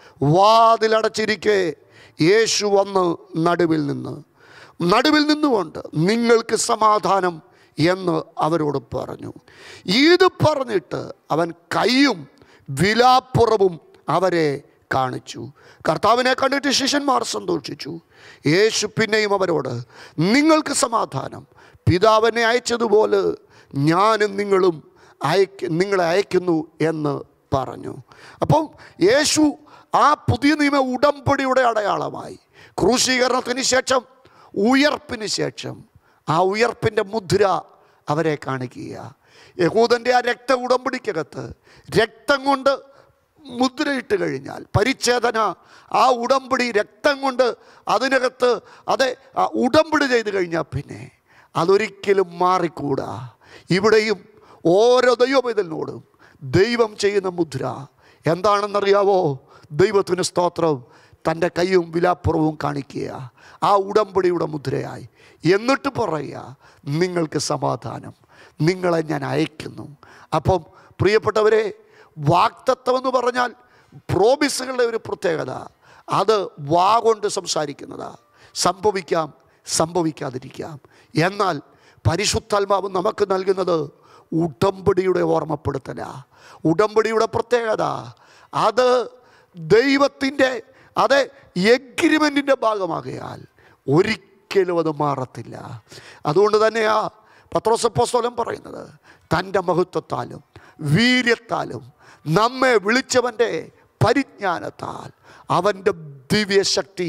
വാതിലടച്ചിരിക്കെ യേശു വന്ന് നടുവിൽ നിന്ന് നടുവിൽ നിന്നുകൊണ്ട് നിങ്ങൾക്ക് സമാധാനം എന്ന് അവരോട് പറഞ്ഞു. ഇത് പറഞ്ഞിട്ട് അവൻ കൈയും വിലാപ്പുറവും അവരെ കാണിച്ചു. കർത്താവിനെ കണ്ടിട്ട് ശിഷ്യന്മാർ സന്തോഷിച്ചു. യേശു പിന്നെയും അവരോട് നിങ്ങൾക്ക് സമാധാനം, പിതാവിനെ അയച്ചതുപോലെ ഞാനും നിങ്ങളും അയക്ക നിങ്ങളെ അയക്കുന്നു എന്ന് പറഞ്ഞു. അപ്പം യേശു ആ പുതിയ നിയമ ഉടമ്പടിയുടെ അടയാളമായി ക്രൂശീകരണത്തിന് ശേഷം ഉയർപ്പിന് ശേഷം ആ ഉയർപ്പിൻ്റെ മുദ്ര അവരെ കാണിക്കുക. യഹൂദൻ്റെ ആ രക്ത ഉടമ്പടിക്കകത്ത് രക്തം കൊണ്ട് മുദ്രയിട്ട് കഴിഞ്ഞാൽ, പരിച്ഛേദന, ആ ഉടമ്പടി രക്തം കൊണ്ട് അതിനകത്ത് അതെ ഉടമ്പടി ചെയ്ത് കഴിഞ്ഞാൽ പിന്നെ അതൊരിക്കലും മാറിക്കൂടാ. ഇവിടെയും ഓരോ ദൈവപൈതലിനോടും ദൈവം ചെയ്യുന്ന മുദ്ര എന്താണെന്നറിയാവോ? ദൈവത്തിന് സ്തോത്രം, തൻ്റെ കൈയും വിലാപ്പുറവും കാണിക്കുക, ആ ഉടമ്പടിയുടെ മുദ്രയായി. എന്നിട്ട് പറയുക, നിങ്ങൾക്ക് സമാധാനം, നിങ്ങളെ ഞാൻ അയക്കുന്നു. അപ്പം പ്രിയപ്പെട്ടവരെ, വാഗ്ദത്തം എന്ന് പറഞ്ഞാൽ പ്രോമിസുകളുടെ ഒരു പ്രത്യേകത, അത് വാ കൊണ്ട് സംസാരിക്കുന്നതാണ്. സംഭവിക്കാം, സംഭവിക്കാതിരിക്കാം. എന്നാൽ പരിശുദ്ധാത്മാവ് നമുക്ക് നൽകുന്നത് ഉടമ്പടിയുടെ ഓർമ്മപ്പെടുത്തലാണ്. ഉടമ്പടിയുടെ പ്രത്യേകത അത് ദൈവത്തിൻ്റെ അതെ എഗ്രിമെൻറ്റിൻ്റെ ഭാഗമാകയാൽ ഒരിക്കലും അത് മാറത്തില്ല. അതുകൊണ്ട് തന്നെയാ പത്രോസ് അപ്പോസ്തലൻ പറയുന്നത്, തൻ്റെ മഹത്വത്താലും വീര്യത്താലും നമ്മെ വിളിച്ചവൻ്റെ പരിജ്ഞാനത്താൽ അവൻ്റെ ദിവ്യശക്തി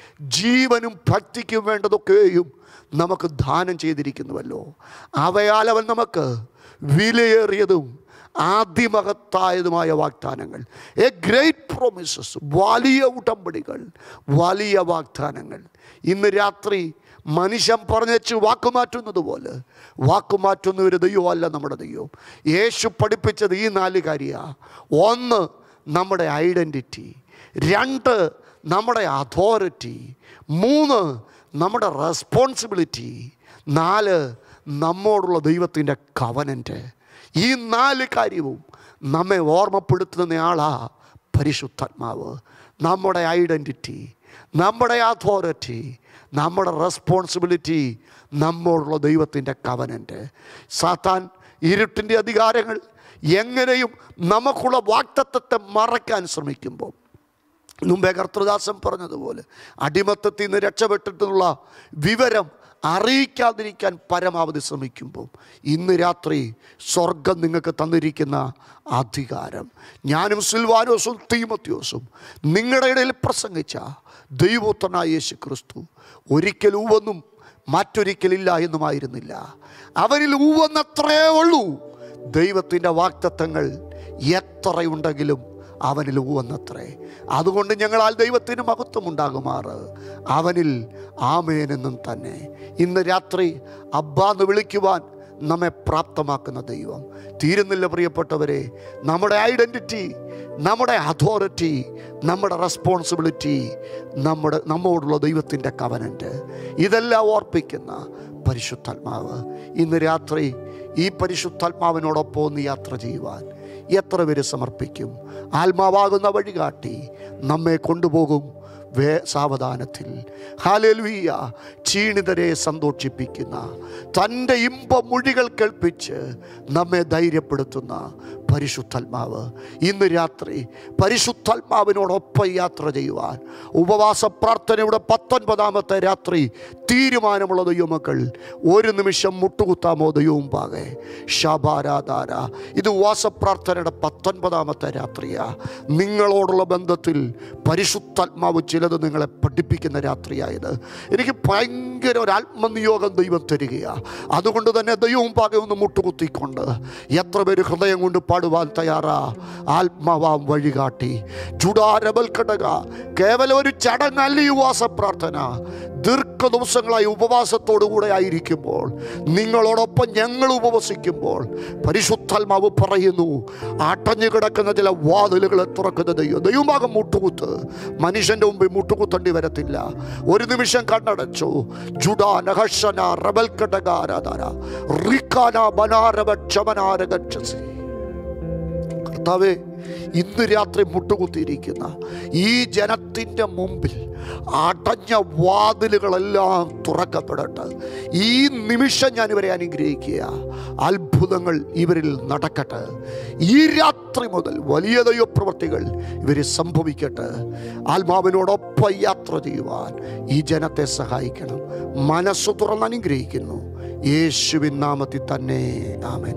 ജീവനും ഭക്തിക്കും വേണ്ടതൊക്കെയും നമുക്ക് ദാനം ചെയ്തിരിക്കുന്നുവല്ലോ. അവയാൽ അവൻ നമുക്ക് വിലയേറിയതും ആദിമഹത്തായതുമായ വാഗ്ദാനങ്ങൾ, എ ഗ്രേറ്റ് പ്രോമിസസ്, വലിയ ഉടമ്പടികൾ, വലിയ വാഗ്ദാനങ്ങൾ. ഇന്ന് രാത്രി മനുഷ്യൻ പറഞ്ഞേച്ച് വാക്കുമാറ്റുന്നത് പോലെ വാക്കുമാറ്റുന്ന ഒരു ദൈവമല്ല നമ്മുടെ ദൈവം. യേശു പഠിപ്പിച്ചത് ഈ നാല് കാര്യമാണ്. ഒന്ന്, നമ്മുടെ ഐഡൻറ്റിറ്റി. രണ്ട്, നമ്മുടെ അതോറിറ്റി. മൂന്ന്, നമ്മുടെ റെസ്പോൺസിബിലിറ്റി. നാല്, നമ്മോടുള്ള ദൈവത്തിൻ്റെ കവനൻ്റ്. ഈ നാല് കാര്യവും നമ്മെ ഓർമ്മപ്പെടുത്തുന്നയാളാ പരിശുദ്ധാത്മാവ്. നമ്മുടെ ഐഡൻറ്റിറ്റി, നമ്മുടെ അതോറിറ്റി, നമ്മുടെ റെസ്പോൺസിബിലിറ്റി, നമ്മോടുള്ള ദൈവത്തിൻ്റെ കവനൻ്റ്. സാത്താൻ ഇരുട്ടിൻ്റെ അധികാരങ്ങൾ എങ്ങനെയും നമുക്കുള്ള വാഗ്ദത്തത്തെ മറയ്ക്കാൻ ശ്രമിക്കുമ്പോൾ, മുമ്പേ കർത്തൃദാസൻ പറഞ്ഞതുപോലെ അടിമത്തത്തിൽ നിന്ന് രക്ഷപ്പെട്ടിട്ടുള്ള വിവരം അറിയിക്കാതിരിക്കാൻ പരമാവധി ശ്രമിക്കുമ്പോൾ, ഇന്ന് രാത്രി സ്വർഗം നിങ്ങൾക്ക് തന്നിരിക്കുന്ന അധികാരം, ഞാനും സിൽവാനോസും തീമോത്തിയോസും നിങ്ങളുടെ ഇടയിൽ പ്രസംഗിച്ച ദൈവോത്തനായ യേശു ക്രിസ്തു ഒരിക്കൽ ഊവെന്നും മറ്റൊരിക്കലില്ല എന്നുമായിരുന്നില്ല. അവനിൽ ഊവെന്നത്രേ ഉള്ളൂ. ദൈവത്തിൻ്റെ വാഗ്ദത്തങ്ങൾ എത്രയുണ്ടെങ്കിലും അവനിൽ ഊവെന്നത്രേ. അതുകൊണ്ട് ഞങ്ങളാൽ ദൈവത്തിന് മഹത്വം ഉണ്ടാകുമാറ് അവനിൽ ആമേനെന്നും തന്നെ. ഇന്ന് രാത്രി അബ്ബാന്ന് വിളിക്കുവാൻ നമ്മെ പ്രാപ്തമാക്കുന്ന ദൈവം തീരുന്നില്ല. പ്രിയപ്പെട്ടവരെ, നമ്മുടെ ഐഡൻറ്റിറ്റി, നമ്മുടെ അതോറിറ്റി, നമ്മുടെ റെസ്പോൺസിബിലിറ്റി, നമ്മുടെ നമ്മോടുള്ള ദൈവത്തിൻ്റെ കവനൻ്റ്, ഇതെല്ലാം ഓർപ്പിക്കുന്ന പരിശുദ്ധാത്മാവ്. ഇന്ന് രാത്രി ഈ പരിശുദ്ധാത്മാവിനോടൊപ്പം ഒന്ന് യാത്ര ചെയ്യുവാൻ എത്ര പേര് സമർപ്പിക്കും? ആത്മാവാകുന്ന വഴികാട്ടി നമ്മെ കൊണ്ടുപോകും വേ സാവധാനത്തിൽ. ഹല്ലേലൂയ. ക്ഷീണിതരെ സന്തോഷിപ്പിക്കുന്ന, തൻ്റെ ഇമ്പമൊഴികൾ കേൾപ്പിച്ച് നമ്മെ ധൈര്യപ്പെടുത്തുന്ന പരിശുദ്ധാത്മാവ് ഇന്ന് രാത്രി പരിശുദ്ധാത്മാവിനോടൊപ്പം യാത്ര ചെയ്യുവാൻ ഉപവാസ പ്രാർത്ഥനയുടെ പത്തൊൻപതാമത്തെ രാത്രി തീരുമാനമുള്ള ദൈവമക്കൾ ഒരു നിമിഷം മുട്ടുകുത്താമോ ദൈവവും പാകെ ശബാരാധാര. ഇത് ഉപവാസ പ്രാർത്ഥനയുടെ പത്തൊൻപതാമത്തെ രാത്രിയാ. നിങ്ങളോടുള്ള ബന്ധത്തിൽ പരിശുദ്ധാത്മാവ് ചിലത് നിങ്ങളെ പഠിപ്പിക്കുന്ന രാത്രിയായത്. എനിക്ക് ഭയങ്കര ഒരു ആത്മനിയോഗം ദൈവം തരികയാണ്. അതുകൊണ്ട് തന്നെ ദൈവവും പാകെ ഒന്ന് മുട്ടുകുത്തിക്കൊണ്ട് എത്ര പേര് ഹൃദയം കൊണ്ട് പാടുവാൻ തയ്യാറാ? ആത്മാവാം വഴികാട്ടി ചുടാരബൽക്കടക. കേവലം ഒരു ചടങ്ങല്ല ഈ ഉപവാസ പ്രാർത്ഥന. ദീർഘ ദിവസങ്ങളായി ഉപവാസത്തോടുകൂടെ ആയിരിക്കുമ്പോൾ, നിങ്ങളോടൊപ്പം ഞങ്ങൾ ഉപവസിക്കുമ്പോൾ പരിശുദ്ധാത്മാവ് പറയുന്നു, അടഞ്ഞു കിടക്കുന്ന ചില വാതിലുകളെ തുറക്കുന്ന ദൈവം. ദൈവഭാഗം മുട്ടുകുത്ത്. മനുഷ്യൻ്റെ മുമ്പിൽ മുട്ടുകുത്തേണ്ടി വരത്തില്ല. ഒരു നിമിഷം കണ്ണടച്ചു. ജുഡാ നഹശന റബൽക്കടകാരാധാര റിക്കാന ബനാരവക്ഷമനാരഗച്ഛസി. കർത്താവേ, ഇന്ന് രാത്രി മുട്ടുകുത്തിയിരിക്കുന്ന ഈ ജനത്തിൻ്റെ മുമ്പിൽ അടഞ്ഞ വാതിലുകളെല്ലാം തുറക്കപ്പെടട്ടെ. ഈ നിമിഷം ഞാൻ ഇവരെ അനുഗ്രഹിക്കുക. അത്ഭുതങ്ങൾ ഇവരിൽ നടക്കട്ടെ. ഈ രാത്രി മുതൽ വലിയ ദൈവപ്രവൃത്തികൾ ഇവർ സംഭവിക്കട്ടെ. ആത്മാവിനോടൊപ്പം യാത്ര ചെയ്യുവാൻ ഈ ജനത്തെ സഹായിക്കണം. മനസ്സ് തുറന്ന് അനുഗ്രഹിക്കുന്നു യേശുവിൻ നാമത്തിൽ തന്നെ. ആമേൻ.